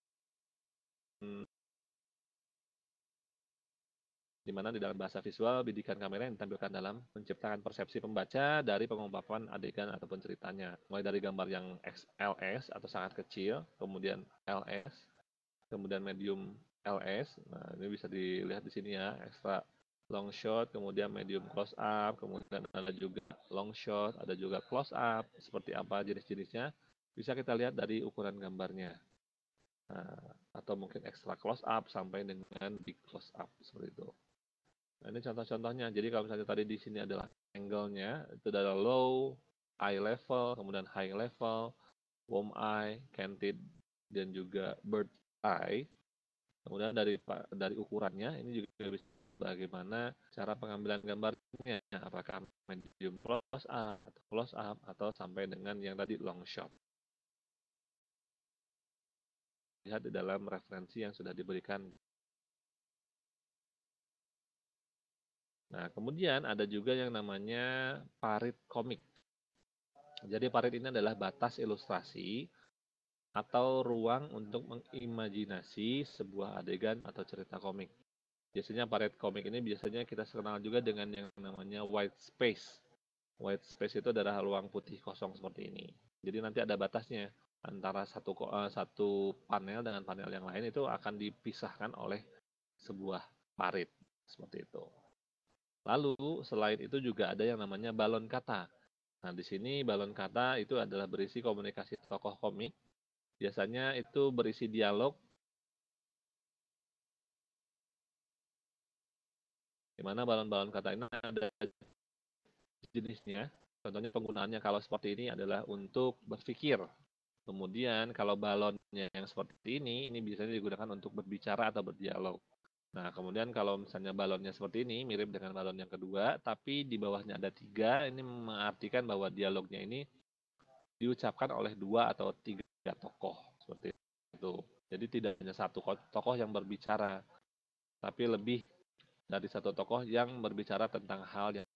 di mana di dalam bahasa visual bidikan kamera yang ditampilkan dalam menciptakan persepsi pembaca dari pengungkapan adegan ataupun ceritanya. Mulai dari gambar yang XLS atau sangat kecil, kemudian LS, kemudian medium LS. Nah, ini bisa dilihat di sini ya, extra long shot, kemudian medium close up, kemudian ada juga long shot, ada juga close up. Seperti apa jenis-jenisnya bisa kita lihat dari ukuran gambarnya. Nah, atau mungkin extra close up sampai dengan big close up seperti itu. Nah, ini contoh-contohnya. Jadi kalau misalnya tadi di sini adalah angle-nya, itu adalah low, eye level, kemudian high level, warm eye, canted, dan juga bird eye. Kemudian dari ukurannya, ini juga bisa bagaimana cara pengambilan gambarnya, apakah medium close up, atau sampai dengan yang tadi long shot. Lihat di dalam referensi yang sudah diberikan. Nah, kemudian ada juga yang namanya parit komik. Jadi parit ini adalah batas ilustrasi atau ruang untuk mengimajinasi sebuah adegan atau cerita komik. Biasanya parit komik ini biasanya kita kenal juga dengan yang namanya white space. White space itu adalah ruang putih kosong seperti ini. Jadi nanti ada batasnya antara satu panel dengan panel yang lain itu akan dipisahkan oleh sebuah parit seperti itu. Lalu selain itu juga ada yang namanya balon kata. Nah, di sini balon kata itu adalah berisi komunikasi tokoh komik. Biasanya itu berisi dialog di mana balon-balon kata ini ada jenisnya. Contohnya penggunaannya kalau seperti ini adalah untuk berpikir. Kemudian kalau balonnya yang seperti ini biasanya digunakan untuk berbicara atau berdialog. Nah, kemudian kalau misalnya balonnya seperti ini, mirip dengan balon yang kedua, tapi di bawahnya ada 3, ini mengartikan bahwa dialognya ini diucapkan oleh 2 atau 3 tokoh, seperti itu. Jadi tidak hanya satu tokoh yang berbicara, tapi lebih dari satu tokoh yang berbicara tentang hal yang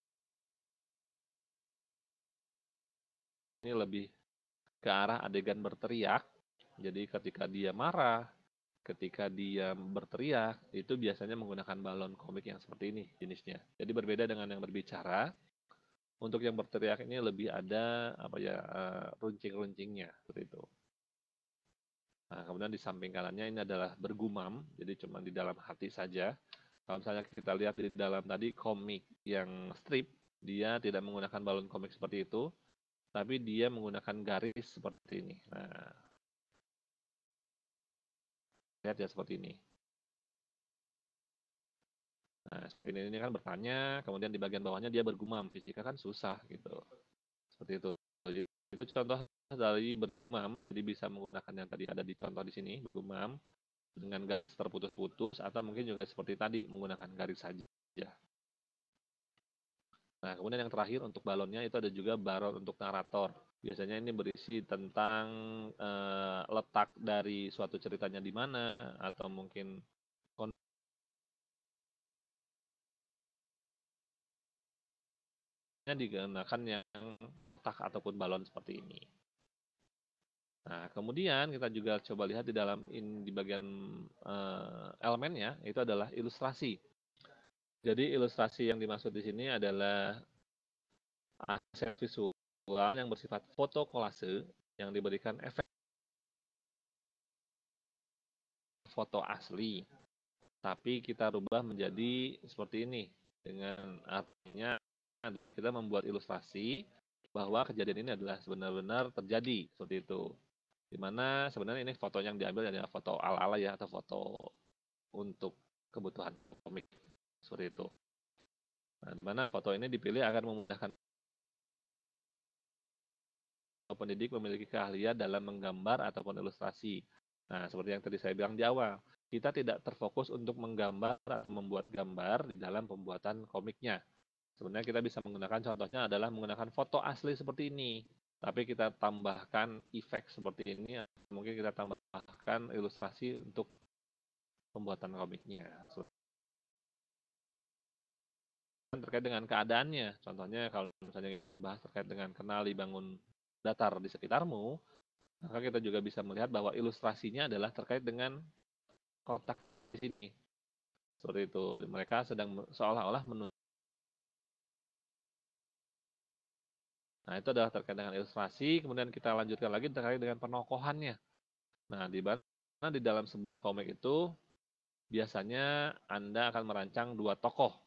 ini lebih ke arah adegan berteriak. Jadi ketika dia marah, ketika dia berteriak, itu biasanya menggunakan balon komik yang seperti ini jenisnya. Jadi berbeda dengan yang berbicara. Untuk yang berteriak ini lebih ada runcing-runcingnya seperti itu. Nah, kemudian di samping kanannya ini adalah bergumam, jadi cuma di dalam hati saja. Kalau misalnya kita lihat di dalam tadi komik yang strip, dia tidak menggunakan balon komik seperti itu, tapi dia menggunakan garis seperti ini. Nah, lihat ya seperti ini. Nah, seperti ini kan bertanya, kemudian di bagian bawahnya dia bergumam. Fisika kan susah gitu. Seperti itu. Jadi, itu contoh dari bergumam. Jadi bisa menggunakan yang tadi ada di contoh di sini, bergumam dengan garis terputus-putus atau mungkin juga seperti tadi menggunakan garis saja. Nah, kemudian yang terakhir untuk balonnya itu ada juga balon untuk narator. Biasanya ini berisi tentang letak dari suatu ceritanya di mana, atau mungkin digunakan yang tak ataupun balon seperti ini. Nah, kemudian kita juga coba lihat di dalam di bagian elemennya itu adalah ilustrasi. Jadi ilustrasi yang dimaksud di sini adalah aset visual yang bersifat foto kolase yang diberikan efek foto asli, tapi kita rubah menjadi seperti ini dengan artinya kita membuat ilustrasi bahwa kejadian ini adalah benar-benar terjadi seperti itu. Dimana sebenarnya ini foto yang diambil adalah foto ala-ala ya, atau foto untuk kebutuhan komik seperti itu. Nah, dimana foto ini dipilih agar memudahkan pendidik memiliki keahlian dalam menggambar ataupun ilustrasi. Nah, seperti yang tadi saya bilang di awal, kita tidak terfokus untuk menggambar atau membuat gambar di dalam pembuatan komiknya. Sebenarnya kita bisa menggunakan contohnya adalah menggunakan foto asli seperti ini. tapi kita tambahkan efek seperti ini, mungkin kita tambahkan ilustrasi untuk pembuatan komiknya. Terkait dengan keadaannya, contohnya kalau misalnya bahas terkait dengan kenali bangun datar di sekitarmu, maka kita juga bisa melihat bahwa ilustrasinya adalah terkait dengan kotak di sini. Seperti itu, mereka sedang seolah-olah Nah, itu adalah terkait dengan ilustrasi, kemudian kita lanjutkan lagi terkait dengan penokohannya. Nah, di mana di dalam sebuah komik itu biasanya Anda akan merancang dua tokoh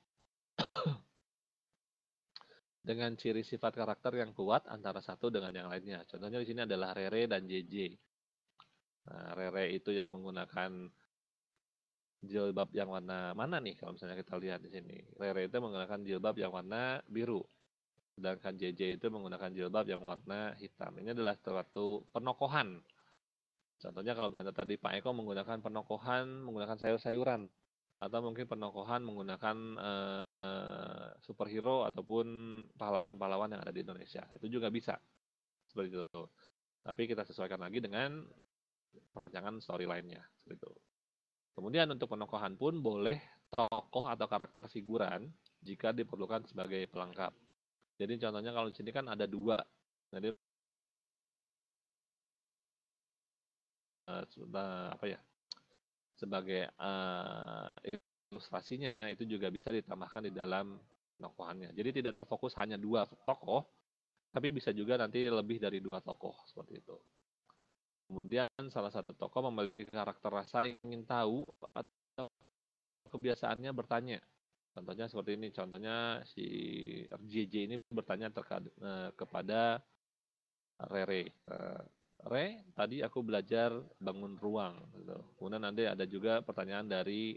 dengan ciri sifat karakter yang kuat antara satu dengan yang lainnya. Contohnya di sini adalah Rere dan JJ. Nah, Rere itu yang menggunakan jilbab yang warna mana nih kalau misalnya kita lihat di sini. Rere itu menggunakan jilbab yang warna biru. Sedangkan JJ itu menggunakan jilbab yang warna hitam. Ini adalah suatu penokohan. Contohnya kalau misalnya tadi Pak Eko menggunakan penokohan menggunakan sayur-sayuran. Atau mungkin penokohan menggunakan superhero ataupun pahlawan yang ada di Indonesia. Itu juga bisa. Seperti itu. Tapi kita sesuaikan lagi dengan perancangan storyline-nya. Seperti itu. Kemudian untuk penokohan pun boleh tokoh atau karakter figuran jika diperlukan sebagai pelengkap. Jadi contohnya kalau di sini kan ada dua. Jadi apa ya? Sebagai ilustrasinya itu juga bisa ditambahkan di dalam penokohannya. Jadi tidak fokus hanya dua tokoh, tapi bisa juga nanti lebih dari dua tokoh seperti itu. Kemudian salah satu tokoh memiliki karakter rasa ingin tahu atau kebiasaannya bertanya. Contohnya seperti ini. Contohnya si JJ ini bertanya kepada Rere. Re, tadi aku belajar bangun ruang. Gitu. Kemudian nanti ada juga pertanyaan dari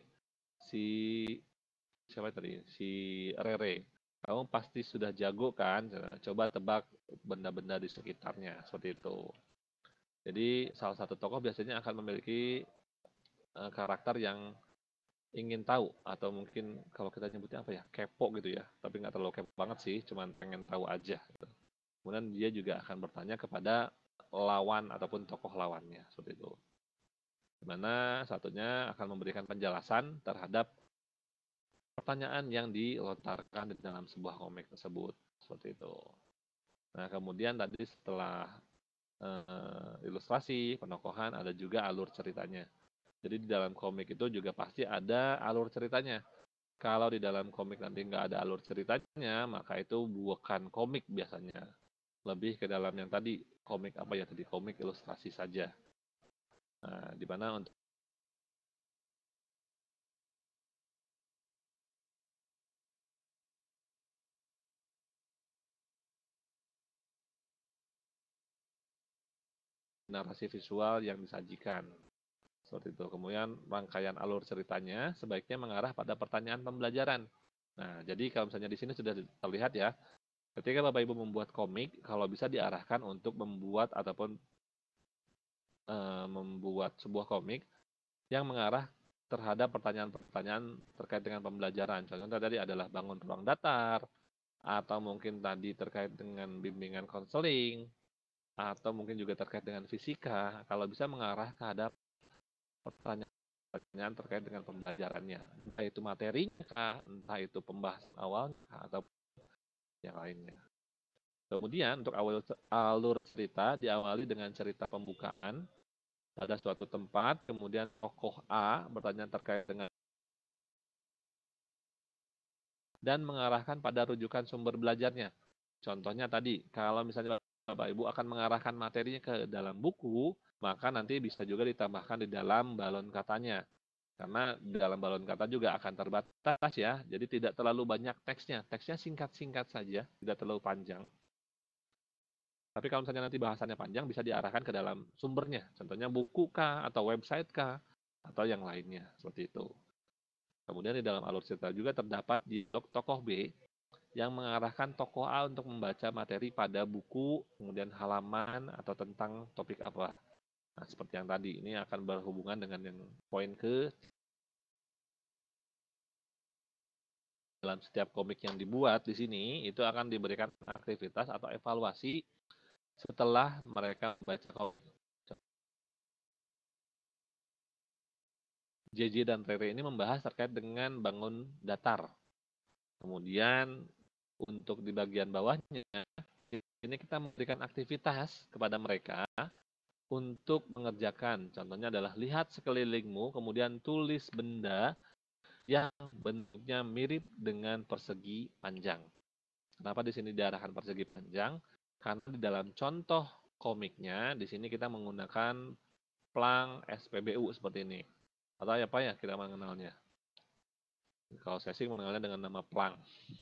siapa tadi? Si Rere. Kamu pasti sudah jago kan? Coba tebak benda-benda di sekitarnya. Seperti itu. Jadi salah satu tokoh biasanya akan memiliki karakter yang ingin tahu atau mungkin kalau kita nyebutnya apa ya, kepo gitu ya, tapi nggak terlalu kepo banget sih, cuman pengen tahu aja gitu. Kemudian dia juga akan bertanya kepada lawan ataupun tokoh lawannya seperti itu, dimana satunya akan memberikan penjelasan terhadap pertanyaan yang dilontarkan di dalam sebuah komik tersebut seperti itu. Nah kemudian tadi setelah ilustrasi penokohan ada juga alur ceritanya. Jadi di dalam komik itu juga pasti ada alur ceritanya. Kalau di dalam komik nanti nggak ada alur ceritanya, maka itu bukan komik biasanya. Lebih ke dalam yang tadi, komik apa ya tadi, komik ilustrasi saja. Nah, di mana untuk narasi visual yang disajikan. Seperti itu. Kemudian rangkaian alur ceritanya sebaiknya mengarah pada pertanyaan pembelajaran. Nah, jadi kalau misalnya di sini sudah terlihat ya, ketika Bapak Ibu membuat komik, kalau bisa diarahkan untuk membuat ataupun membuat sebuah komik yang mengarah terhadap pertanyaan-pertanyaan terkait dengan pembelajaran. Contohnya tadi adalah bangun ruang datar, atau mungkin tadi terkait dengan bimbingan konseling, atau mungkin juga terkait dengan fisika. Kalau bisa mengarah terhadap pertanyaan terkait dengan pembelajarannya, entah itu materinya, entah itu pembahasan awal atau yang lainnya. Kemudian untuk alur cerita diawali dengan cerita pembukaan pada suatu tempat, kemudian tokoh A bertanya terkait dengan dan mengarahkan pada rujukan sumber belajarnya. Contohnya tadi, kalau misalnya Bapak Ibu akan mengarahkan materinya ke dalam buku, maka nanti bisa juga ditambahkan di dalam balon katanya. Karena di dalam balon kata juga akan terbatas ya, jadi tidak terlalu banyak teksnya. Teksnya singkat-singkat saja, tidak terlalu panjang. Tapi kalau misalnya nanti bahasannya panjang, bisa diarahkan ke dalam sumbernya. Contohnya buku kah, atau website kah, atau yang lainnya. Seperti itu. Kemudian di dalam alur cerita juga terdapat dialog tokoh B yang mengarahkan tokoh A untuk membaca materi pada buku, kemudian halaman, atau tentang topik apa. Nah, seperti yang tadi, ini akan berhubungan dengan yang poin ke dalam setiap komik yang dibuat di sini, itu akan diberikan aktivitas atau evaluasi setelah mereka baca komik. JJ dan Rere ini membahas terkait dengan bangun datar. Kemudian untuk di bagian bawahnya, ini kita memberikan aktivitas kepada mereka untuk mengerjakan. Contohnya adalah lihat sekelilingmu, kemudian tulis benda yang bentuknya mirip dengan persegi panjang. Kenapa di sini diarahkan persegi panjang? Karena di dalam contoh komiknya, di sini kita menggunakan plang SPBU seperti ini. Atau apa ya kita mengenalnya? Kalau saya sih mengenalnya dengan nama plang.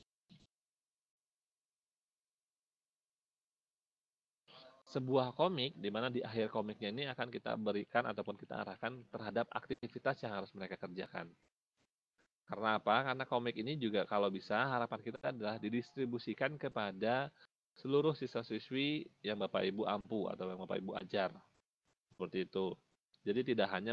Sebuah komik di mana di akhir komiknya ini akan kita berikan ataupun kita arahkan terhadap aktivitas yang harus mereka kerjakan. Karena apa? Karena komik ini juga kalau bisa harapan kita adalah didistribusikan kepada seluruh siswa-siswi yang Bapak Ibu ampu atau yang Bapak Ibu ajar. Seperti itu. Jadi tidak hanya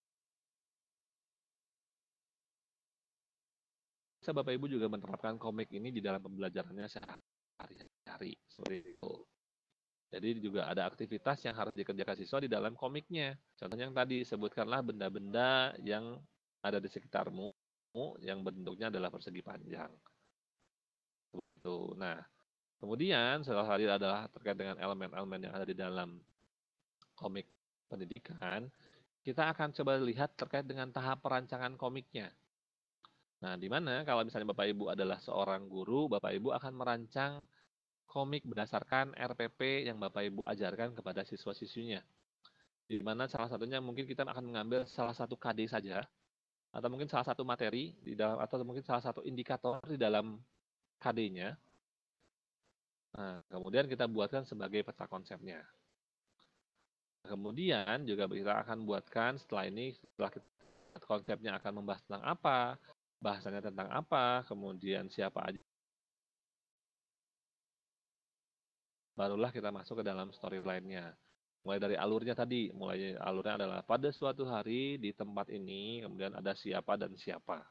Bapak Ibu juga menerapkan komik ini di dalam pembelajarannya sehari-hari. Seperti itu. Jadi juga ada aktivitas yang harus dikerjakan siswa di dalam komiknya. Contohnya yang tadi, sebutkanlah benda-benda yang ada di sekitarmu yang bentuknya adalah persegi panjang. Itu. Nah, kemudian salah satu adalah terkait dengan elemen-elemen yang ada di dalam komik pendidikan. Kita akan coba lihat terkait dengan tahap perancangan komiknya. Nah, di mana kalau misalnya Bapak Ibu adalah seorang guru, Bapak Ibu akan merancang komik berdasarkan RPP yang Bapak Ibu ajarkan kepada siswa-siswinya. Di mana salah satunya mungkin kita akan mengambil salah satu KD saja, atau mungkin salah satu materi di dalam, atau mungkin salah satu indikator di dalam KD-nya. Nah, kemudian kita buatkan sebagai peta konsepnya. Kemudian juga kita akan buatkan setelah ini, setelah konsepnya akan membahas tentang apa, bahasanya tentang apa, kemudian siapa aja. Barulah kita masuk ke dalam storyline-nya. Mulai dari alurnya tadi, mulai alurnya adalah pada suatu hari di tempat ini, kemudian ada siapa dan siapa.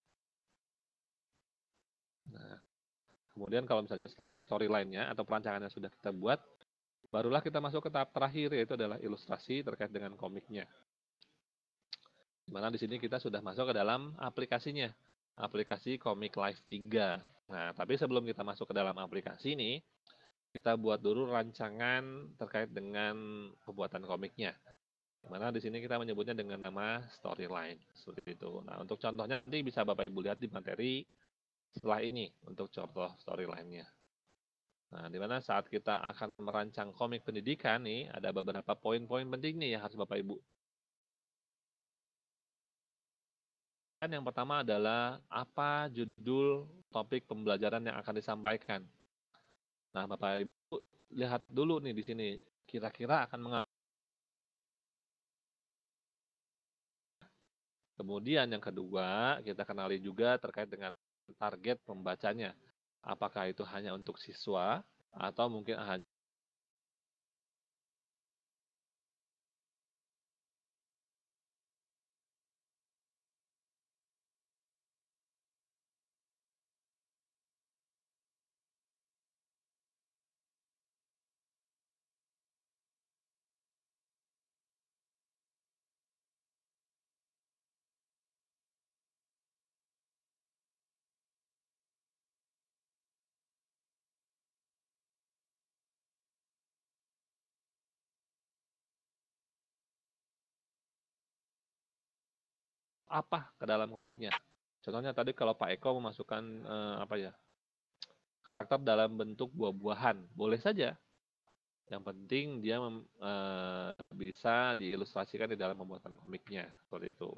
Nah, kemudian kalau misalnya storyline-nya atau perancangannya sudah kita buat, barulah kita masuk ke tahap terakhir, yaitu adalah ilustrasi terkait dengan komiknya. Dimana di sini kita sudah masuk ke dalam aplikasinya, aplikasi Comic Life 3. Nah, tapi sebelum kita masuk ke dalam aplikasi ini, kita buat dulu rancangan terkait dengan pembuatan komiknya. Dimana di sini kita menyebutnya dengan nama storyline, seperti itu. Nah, untuk contohnya nanti bisa Bapak Ibu lihat di materi setelah ini untuk contoh storyline-nya. Nah, dimana saat kita akan merancang komik pendidikan nih, ada beberapa poin-poin penting nih yang harus Bapak Ibu. Yang pertama adalah apa judul topik pembelajaran yang akan disampaikan. Nah, Bapak Ibu lihat dulu nih di sini, kira-kira akan mengambil. Kemudian yang kedua, kita kenali juga terkait dengan target pembacanya. Apakah itu hanya untuk siswa atau mungkin hanya apa ke dalam komiknya. Contohnya tadi kalau Pak Eko memasukkan karakter dalam bentuk buah-buahan, boleh saja. Yang penting dia bisa diilustrasikan di dalam pembuatan komiknya, seperti itu.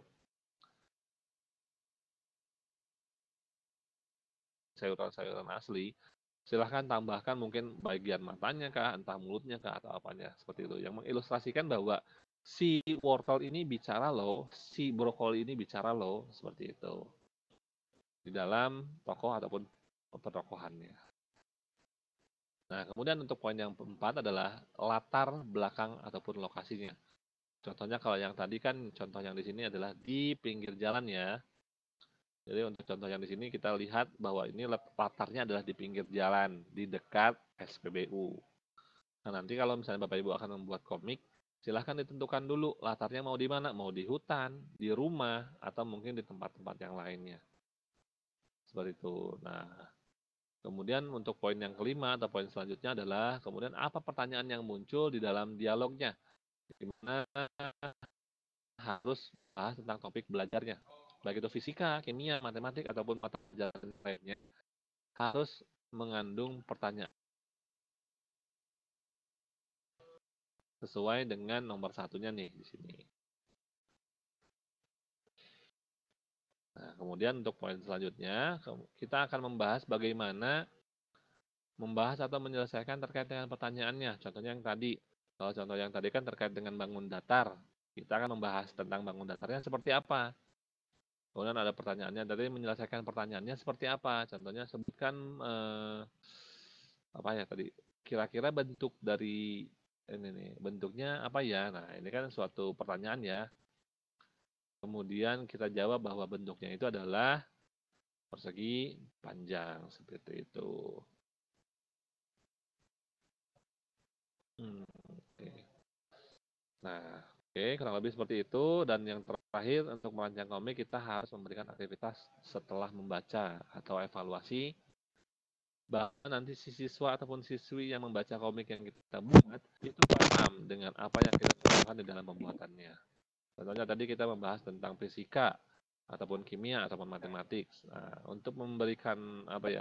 Sayuran-sayuran asli, silahkan tambahkan mungkin bagian matanya kah, entah mulutnya kah, atau apanya, seperti itu. Yang mengilustrasikan bahwa si wortel ini bicara loh, si brokoli ini bicara loh, seperti itu. Di dalam tokoh ataupun petokohannya. Nah, kemudian untuk poin yang keempat adalah latar belakang ataupun lokasinya. Contohnya kalau yang tadi kan, contoh yang di sini adalah di pinggir jalan ya. Jadi untuk contoh yang di sini kita lihat bahwa ini latarnya adalah di pinggir jalan, di dekat SPBU. Nah, nanti kalau misalnya Bapak Ibu akan membuat komik, silahkan ditentukan dulu latarnya mau di mana, mau di hutan, di rumah, atau mungkin di tempat-tempat yang lainnya. Seperti itu. Nah, kemudian untuk poin yang kelima atau poin selanjutnya adalah kemudian apa pertanyaan yang muncul di dalam dialognya, di mana harus bahas tentang topik belajarnya, baik itu fisika, kimia, matematik, ataupun mata pelajaran lainnya, harus mengandung pertanyaan sesuai dengan nomor satunya nih di sini. Nah, kemudian untuk poin selanjutnya, kita akan membahas bagaimana membahas atau menyelesaikan terkait dengan pertanyaannya. Contohnya yang tadi, kalau contoh yang tadi kan terkait dengan bangun datar, kita akan membahas tentang bangun datarnya seperti apa. Kemudian ada pertanyaannya, tadi menyelesaikan pertanyaannya seperti apa. Contohnya sebutkan apa ya tadi, kira-kira bentuk dari ini nih, bentuknya apa ya. Nah, ini kan suatu pertanyaan ya. Kemudian kita jawab bahwa bentuknya itu adalah persegi panjang, seperti itu. Oke. Nah, oke, kurang lebih seperti itu. Dan yang terakhir, untuk merancang komik, kita harus memberikan aktivitas setelah membaca atau evaluasi, bahwa nanti si siswa ataupun siswi yang membaca komik yang kita buat, itu paham dengan apa yang kita lakukan di dalam pembuatannya. Contohnya tadi kita membahas tentang fisika, ataupun kimia, ataupun matematik. Nah, untuk memberikan, apa ya,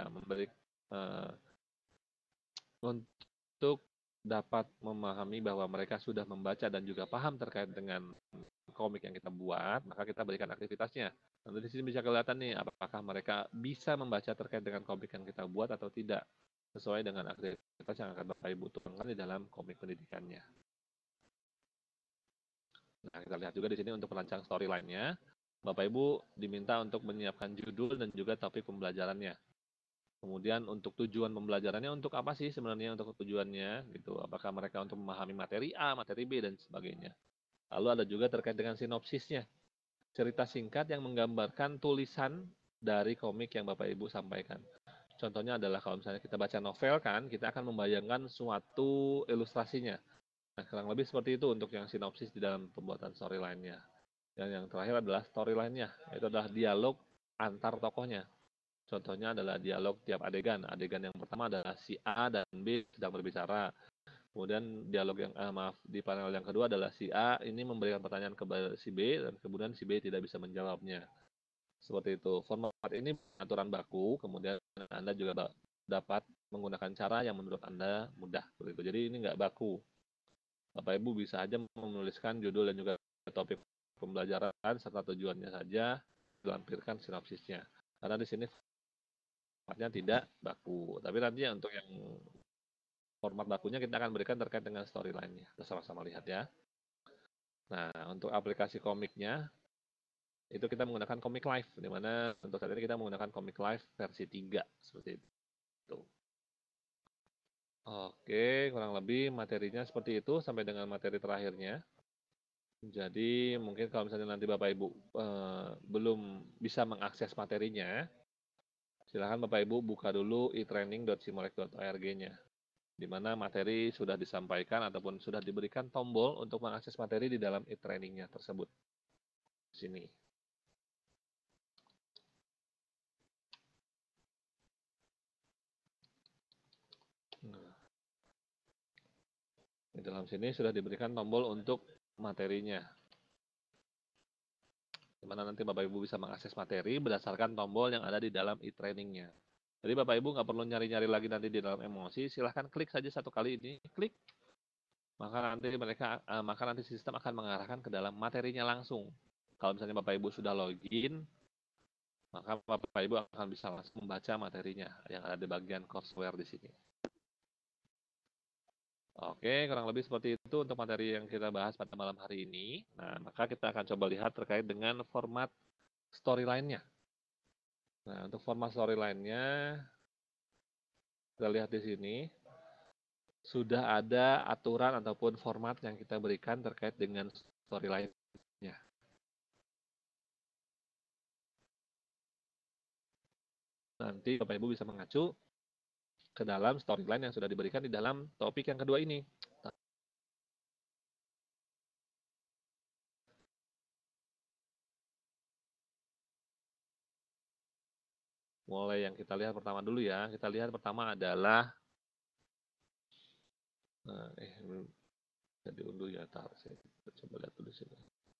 untuk dapat memahami bahwa mereka sudah membaca dan juga paham terkait dengan komik yang kita buat, maka kita berikan aktivitasnya. Nanti di sini bisa kelihatan nih, apakah mereka bisa membaca terkait dengan komik yang kita buat atau tidak, sesuai dengan aktivitas yang akan Bapak Ibu tuangkan di dalam komik pendidikannya. Nah, kita lihat juga di sini untuk merancang storyline-nya, Bapak Ibu diminta untuk menyiapkan judul dan juga topik pembelajarannya. Kemudian untuk tujuan pembelajarannya untuk apa sih sebenarnya untuk tujuannya gitu. Apakah mereka untuk memahami materi A, materi B, dan sebagainya. Lalu ada juga terkait dengan sinopsisnya. Cerita singkat yang menggambarkan tulisan dari komik yang Bapak Ibu sampaikan. Contohnya adalah kalau misalnya kita baca novel kan, kita akan membayangkan suatu ilustrasinya. Nah, kurang lebih seperti itu untuk yang sinopsis di dalam pembuatan storyline-nya. Dan yang terakhir adalah storyline-nya, yaitu adalah dialog antar tokohnya. Contohnya adalah dialog tiap adegan. Adegan yang pertama adalah si A dan B sedang berbicara. Kemudian dialog yang di panel yang kedua adalah si A ini memberikan pertanyaan kepada si B dan kemudian si B tidak bisa menjawabnya. Seperti itu. Format ini aturan baku, kemudian Anda juga dapat menggunakan cara yang menurut Anda mudah. Begitu. Jadi ini nggak baku. Bapak Ibu bisa aja menuliskan judul dan juga topik pembelajaran serta tujuannya saja, dilampirkan sinopsisnya. Karena di sini formatnya tidak baku. Tapi nanti untuk yang format bakunya kita akan berikan terkait dengan storyline-nya. Kita sama-sama lihat ya. Nah, untuk aplikasi komiknya, itu kita menggunakan Comic Live, di mana untuk saat ini kita menggunakan Comic Live versi 3, seperti itu. Oke, kurang lebih materinya seperti itu, sampai dengan materi terakhirnya. Jadi, mungkin kalau misalnya nanti Bapak Ibu belum bisa mengakses materinya, silakan Bapak Ibu buka dulu e-training.simolek.org-nya, di mana materi sudah disampaikan ataupun sudah diberikan tombol untuk mengakses materi di dalam e-trainingnya tersebut. Sini. Nah, di dalam sini sudah diberikan tombol untuk materinya, di mana nanti Bapak Ibu bisa mengakses materi berdasarkan tombol yang ada di dalam e-trainingnya. Jadi Bapak Ibu nggak perlu nyari-nyari lagi nanti di dalam emosi, silahkan klik saja satu kali ini, klik, maka nanti sistem akan mengarahkan ke dalam materinya langsung. Kalau misalnya Bapak Ibu sudah login, maka Bapak Ibu akan bisa langsung membaca materinya yang ada di bagian courseware di sini. Oke, kurang lebih seperti itu untuk materi yang kita bahas pada malam hari ini. Nah, maka kita akan coba lihat terkait dengan format storyline-nya. Nah, untuk format storyline-nya, kita lihat di sini, sudah ada aturan ataupun format yang kita berikan terkait dengan storyline-nya. Nanti Bapak Ibu bisa mengacu ke dalam storyline yang sudah diberikan di dalam topik yang kedua ini. Mulai yang kita lihat pertama dulu ya. Kita lihat pertama adalah jadi unduh ya, saya coba lihat dulu sini.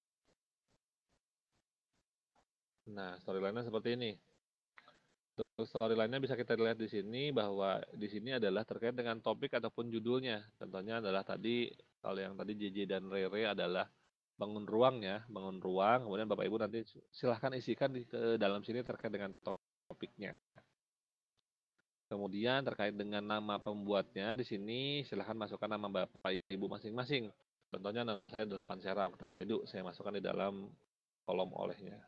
Nah, storyline-nya seperti ini. Untuk storyline-nya bisa kita lihat di sini bahwa di sini adalah terkait dengan topik ataupun judulnya. Contohnya adalah tadi, kalau yang tadi JJ dan Rere adalah bangun ruang ya, bangun ruang. Kemudian Bapak Ibu nanti silahkan isikan ke dalam sini terkait dengan topiknya. Kemudian terkait dengan nama pembuatnya di sini silahkan masukkan nama Bapak Ibu masing-masing. Contohnya nama saya Pansera, saya masukkan di dalam kolom olehnya.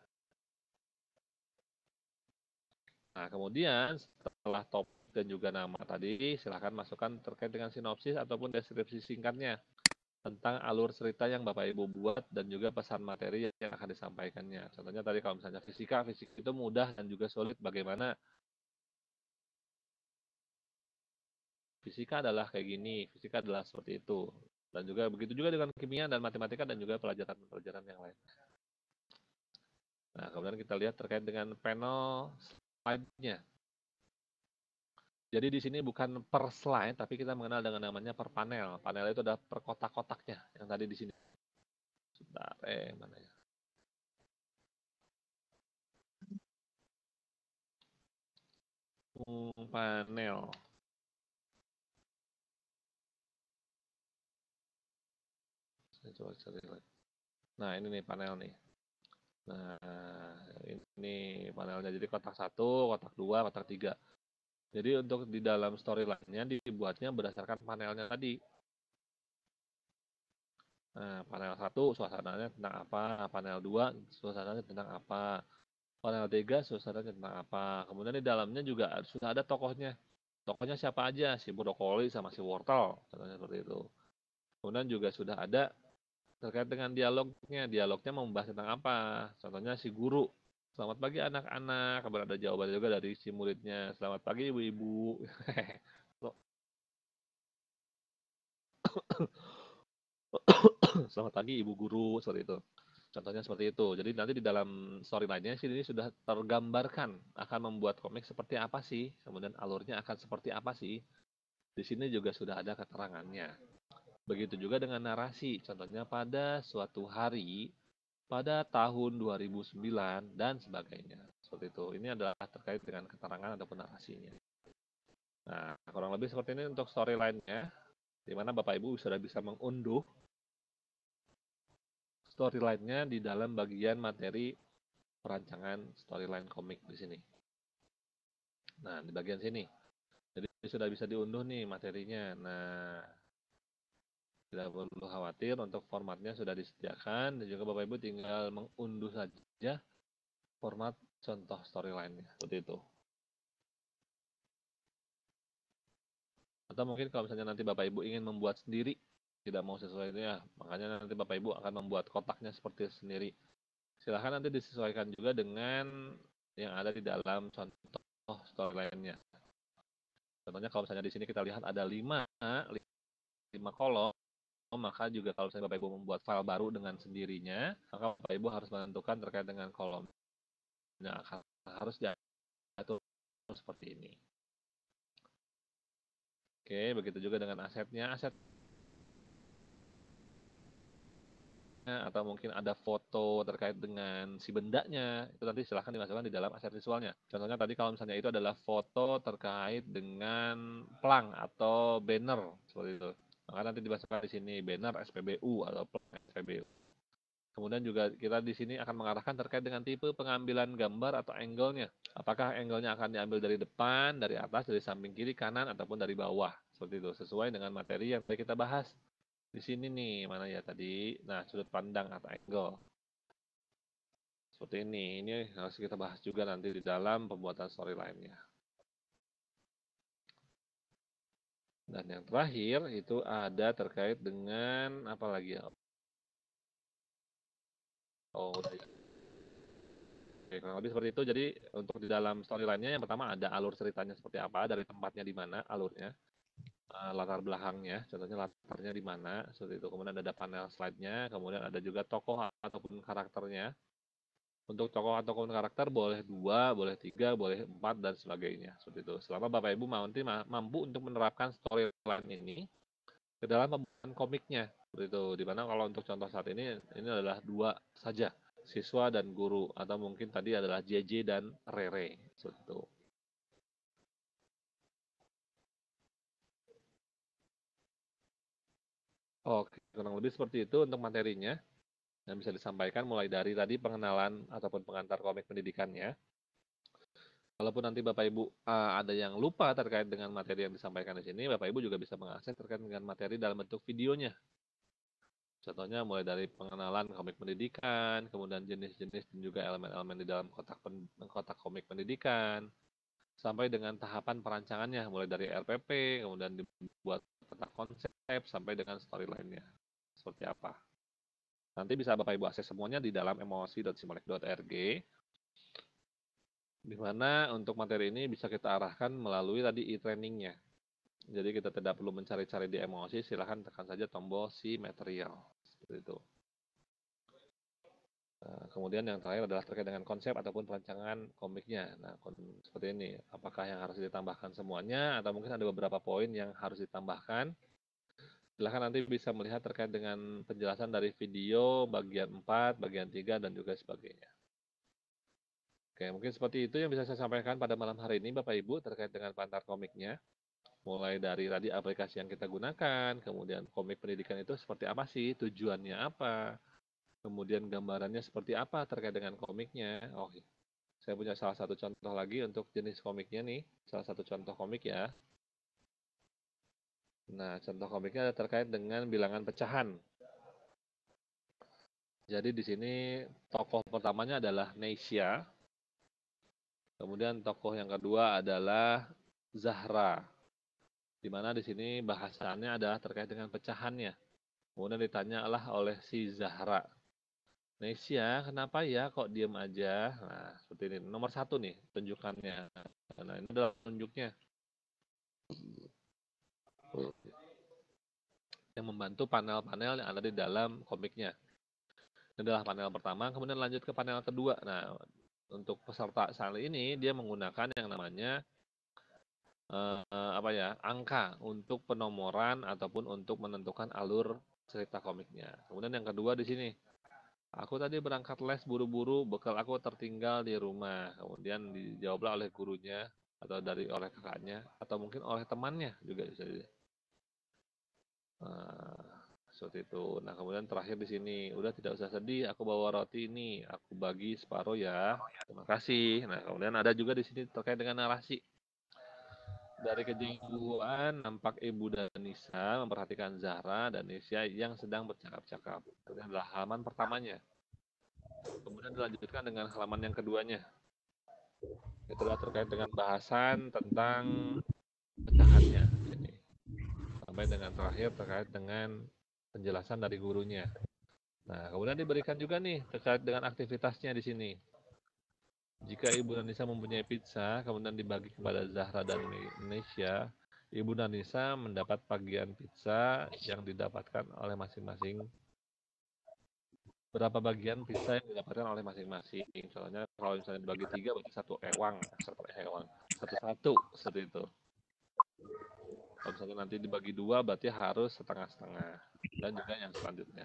Nah, kemudian setelah topik dan juga nama tadi, silahkan masukkan terkait dengan sinopsis ataupun deskripsi singkatnya tentang alur cerita yang Bapak Ibu buat dan juga pesan materi yang akan disampaikannya. Contohnya tadi kalau misalnya fisika itu mudah dan juga sulit, bagaimana fisika adalah kayak gini, fisika adalah seperti itu. Dan juga begitu juga dengan kimia dan matematika dan juga pelajaran-pelajaran yang lain. Nah, kemudian kita lihat terkait dengan panel slide-nya. Jadi di sini bukan per slide, tapi kita mengenal dengan namanya per panel. Panel itu adalah per kotak-kotaknya yang tadi di sini. Sebentar, mana ya? Panel. Saya coba cari lagi. Nah, ini nih panel nih. Nah, ini panelnya. Jadi kotak 1, kotak 2, kotak 3. Jadi untuk di dalam storyline-nya dibuatnya berdasarkan panelnya tadi. Nah, panel 1 suasananya tentang apa, panel 2 suasananya tentang apa, panel 3 suasananya tentang apa. Kemudian di dalamnya juga sudah ada tokohnya. Tokohnya siapa aja, si brokoli sama si wortel, contohnya seperti itu. Kemudian juga sudah ada terkait dengan dialognya. Dialognya membahas tentang apa? Contohnya si guru. Selamat pagi anak-anak. Kabar ada jawabannya juga dari si muridnya. Selamat pagi ibu-ibu. Selamat pagi ibu guru, seperti itu. Contohnya seperti itu. Jadi nanti di dalam storyline-nya sini sudah tergambarkan akan membuat komik seperti apa sih, kemudian alurnya akan seperti apa sih. Di sini juga sudah ada keterangannya. Begitu juga dengan narasi. Contohnya pada suatu hari, pada tahun 2009 dan sebagainya. Seperti itu. Ini adalah terkait dengan keterangan ataupun narasinya. Nah, kurang lebih seperti ini untuk storyline-nya, di mana Bapak Ibu sudah bisa mengunduh storyline-nya di dalam bagian materi perancangan storyline komik di sini. Nah, di bagian sini. Jadi sudah bisa diunduh nih materinya. Nah, tidak perlu khawatir, untuk formatnya sudah disediakan dan juga Bapak Ibu tinggal mengunduh saja format contoh storyline-nya. Seperti itu. Atau mungkin kalau misalnya nanti Bapak Ibu ingin membuat sendiri, tidak mau sesuai itu ya, makanya nanti Bapak Ibu akan membuat kotaknya seperti sendiri. Silahkan nanti disesuaikan juga dengan yang ada di dalam contoh storyline-nya. Contohnya kalau misalnya di sini kita lihat ada 5 kolom, maka juga kalau misalnya Bapak Ibu membuat file baru dengan sendirinya, maka Bapak Ibu harus menentukan terkait dengan kolom. Nah, harus diatur seperti ini. Oke, begitu juga dengan asetnya. Atau mungkin ada foto terkait dengan si bendanya, itu nanti silahkan dimasukkan di dalam aset visualnya. Contohnya tadi kalau misalnya itu adalah foto terkait dengan plang atau banner, seperti itu. Maka nanti dimasukkan di sini banner SPBU atau plang SPBU. Kemudian juga kita di sini akan mengarahkan terkait dengan tipe pengambilan gambar atau angle-nya. Apakah angle-nya akan diambil dari depan, dari atas, dari samping kiri, kanan, ataupun dari bawah. Seperti itu, sesuai dengan materi yang kita bahas. Di sini nih, mana ya tadi? Nah, sudut pandang atau angle. Seperti ini harus kita bahas juga nanti di dalam pembuatan storyline-nya. Dan yang terakhir itu ada terkait dengan apa lagi ya? Oh, udah ya. Oke, kurang lebih seperti itu. Jadi untuk di dalam storyline-nya yang pertama ada alur ceritanya seperti apa, dari tempatnya di mana alurnya, latar belakangnya, contohnya latarnya di mana, seperti itu. Kemudian ada panel slide-nya, kemudian ada juga tokoh ataupun karakternya. Untuk tokoh ataupun karakter boleh 2, boleh 3, boleh 4, dan sebagainya. Seperti itu. Selama Bapak Ibu mampu untuk menerapkan storyline ini ke dalam pembuatan komiknya. Seperti itu. Dimana kalau untuk contoh saat ini adalah 2 saja, siswa dan guru, atau mungkin tadi adalah JJ dan Rere. Seperti itu. Oke, kurang lebih seperti itu untuk materinya yang bisa disampaikan mulai dari tadi pengenalan ataupun pengantar komik pendidikannya. Walaupun nanti Bapak Ibu ada yang lupa terkait dengan materi yang disampaikan di sini, Bapak Ibu juga bisa mengakses terkait dengan materi dalam bentuk videonya. Contohnya mulai dari pengenalan komik pendidikan, kemudian jenis-jenis dan juga elemen-elemen di dalam kotak komik pendidikan, sampai dengan tahapan perancangannya, mulai dari RPP, kemudian dibuat peta konsep, sampai dengan storyline-nya. Seperti apa. Nanti bisa Bapak Ibu akses semuanya di dalam emosi.simolek.org, di mana untuk materi ini bisa kita arahkan melalui tadi e-trainingnya. Jadi kita tidak perlu mencari-cari di emosi, silahkan tekan saja tombol si material. Seperti itu. Kemudian yang terakhir adalah terkait dengan konsep ataupun perancangan komiknya. Nah, seperti ini. Apakah yang harus ditambahkan semuanya, atau mungkin ada beberapa poin yang harus ditambahkan. Silahkan nanti bisa melihat terkait dengan penjelasan dari video bagian 4, bagian 3, dan juga sebagainya. Oke, mungkin seperti itu yang bisa saya sampaikan pada malam hari ini, Bapak Ibu, terkait dengan pengantar komiknya. Mulai dari tadi aplikasi yang kita gunakan, kemudian komik pendidikan itu seperti apa sih, tujuannya apa, kemudian gambarannya seperti apa terkait dengan komiknya. Oh, saya punya salah satu contoh lagi untuk jenis komiknya nih, salah satu contoh komik ya. Nah, contoh komiknya terkait dengan bilangan pecahan. Jadi di sini tokoh pertamanya adalah Neisha. Kemudian tokoh yang kedua adalah Zahra. Di mana di sini bahasannya adalah terkait dengan pecahannya. Kemudian ditanyalah oleh si Zahra, Neisha, kenapa ya kok diem aja? Nah, seperti ini. Nomor 1 nih, tunjukannya. Nah, ini adalah tunjuknya. Yang membantu panel-panel yang ada di dalam komiknya. Ini adalah panel pertama, kemudian lanjut ke panel kedua. Nah, untuk peserta saat ini, dia menggunakan yang namanya angka untuk penomoran ataupun untuk menentukan alur cerita komiknya. Kemudian yang kedua di sini, aku tadi berangkat les buru-buru, bekal aku tertinggal di rumah. Kemudian dijawablah oleh gurunya atau oleh kakaknya atau mungkin oleh temannya juga bisa. Seperti itu. Nah, kemudian terakhir di sini, udah tidak usah sedih, aku bawa roti ini, aku bagi separuh ya. Terima kasih. Nah, kemudian ada juga di sini terkait dengan narasi. Dari kejauhan nampak Ibu Danisa memperhatikan Zahra dan Neisha yang sedang bercakap-cakap. Itu adalah halaman pertamanya. Kemudian dilanjutkan dengan halaman yang keduanya. Itulah terkait dengan bahasan tentang pecahannya. Ini. Sampai dengan terakhir terkait dengan penjelasan dari gurunya. Nah, kemudian diberikan juga nih terkait dengan aktivitasnya di sini. Jika Ibu Danisa mempunyai pizza, kemudian dibagi kepada Zahra dan Neisha, Ibu Danisa mendapat bagian pizza yang didapatkan oleh masing-masing. Berapa bagian pizza yang didapatkan oleh masing-masing. Soalnya kalau misalnya dibagi 3, berarti satu ewang. Satu-satu, seperti itu. Kalau misalnya nanti dibagi 2, berarti harus setengah-setengah. Dan juga yang selanjutnya.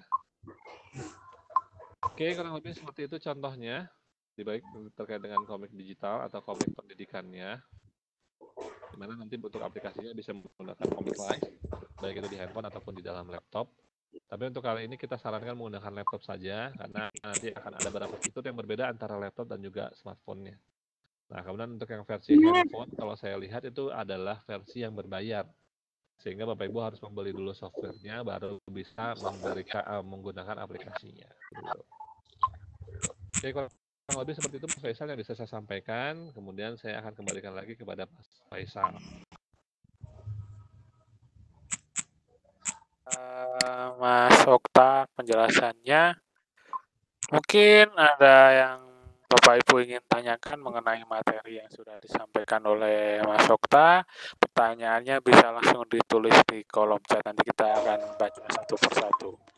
Oke, kurang lebih seperti itu contohnya. Baik terkait dengan komik digital atau komik pendidikannya, dimana nanti untuk aplikasinya bisa menggunakan komik live, baik itu di handphone ataupun di dalam laptop. Tapi untuk kali ini kita sarankan menggunakan laptop saja, karena nanti akan ada beberapa fitur yang berbeda antara laptop dan juga smartphone-nya. Nah, kemudian untuk yang versi handphone, kalau saya lihat itu adalah versi yang berbayar. Sehingga Bapak Ibu harus membeli dulu software-nya, baru bisa menggunakan aplikasinya. Gitu. Oke, kalau lebih seperti itu Pak Faisal yang bisa saya sampaikan. Kemudian saya akan kembalikan lagi kepada Pak Faisal. Mas Okta penjelasannya. Mungkin ada yang Bapak Ibu ingin tanyakan mengenai materi yang sudah disampaikan oleh Mas Okta, pertanyaannya bisa langsung ditulis di kolom chat. Nanti kita akan baca satu persatu.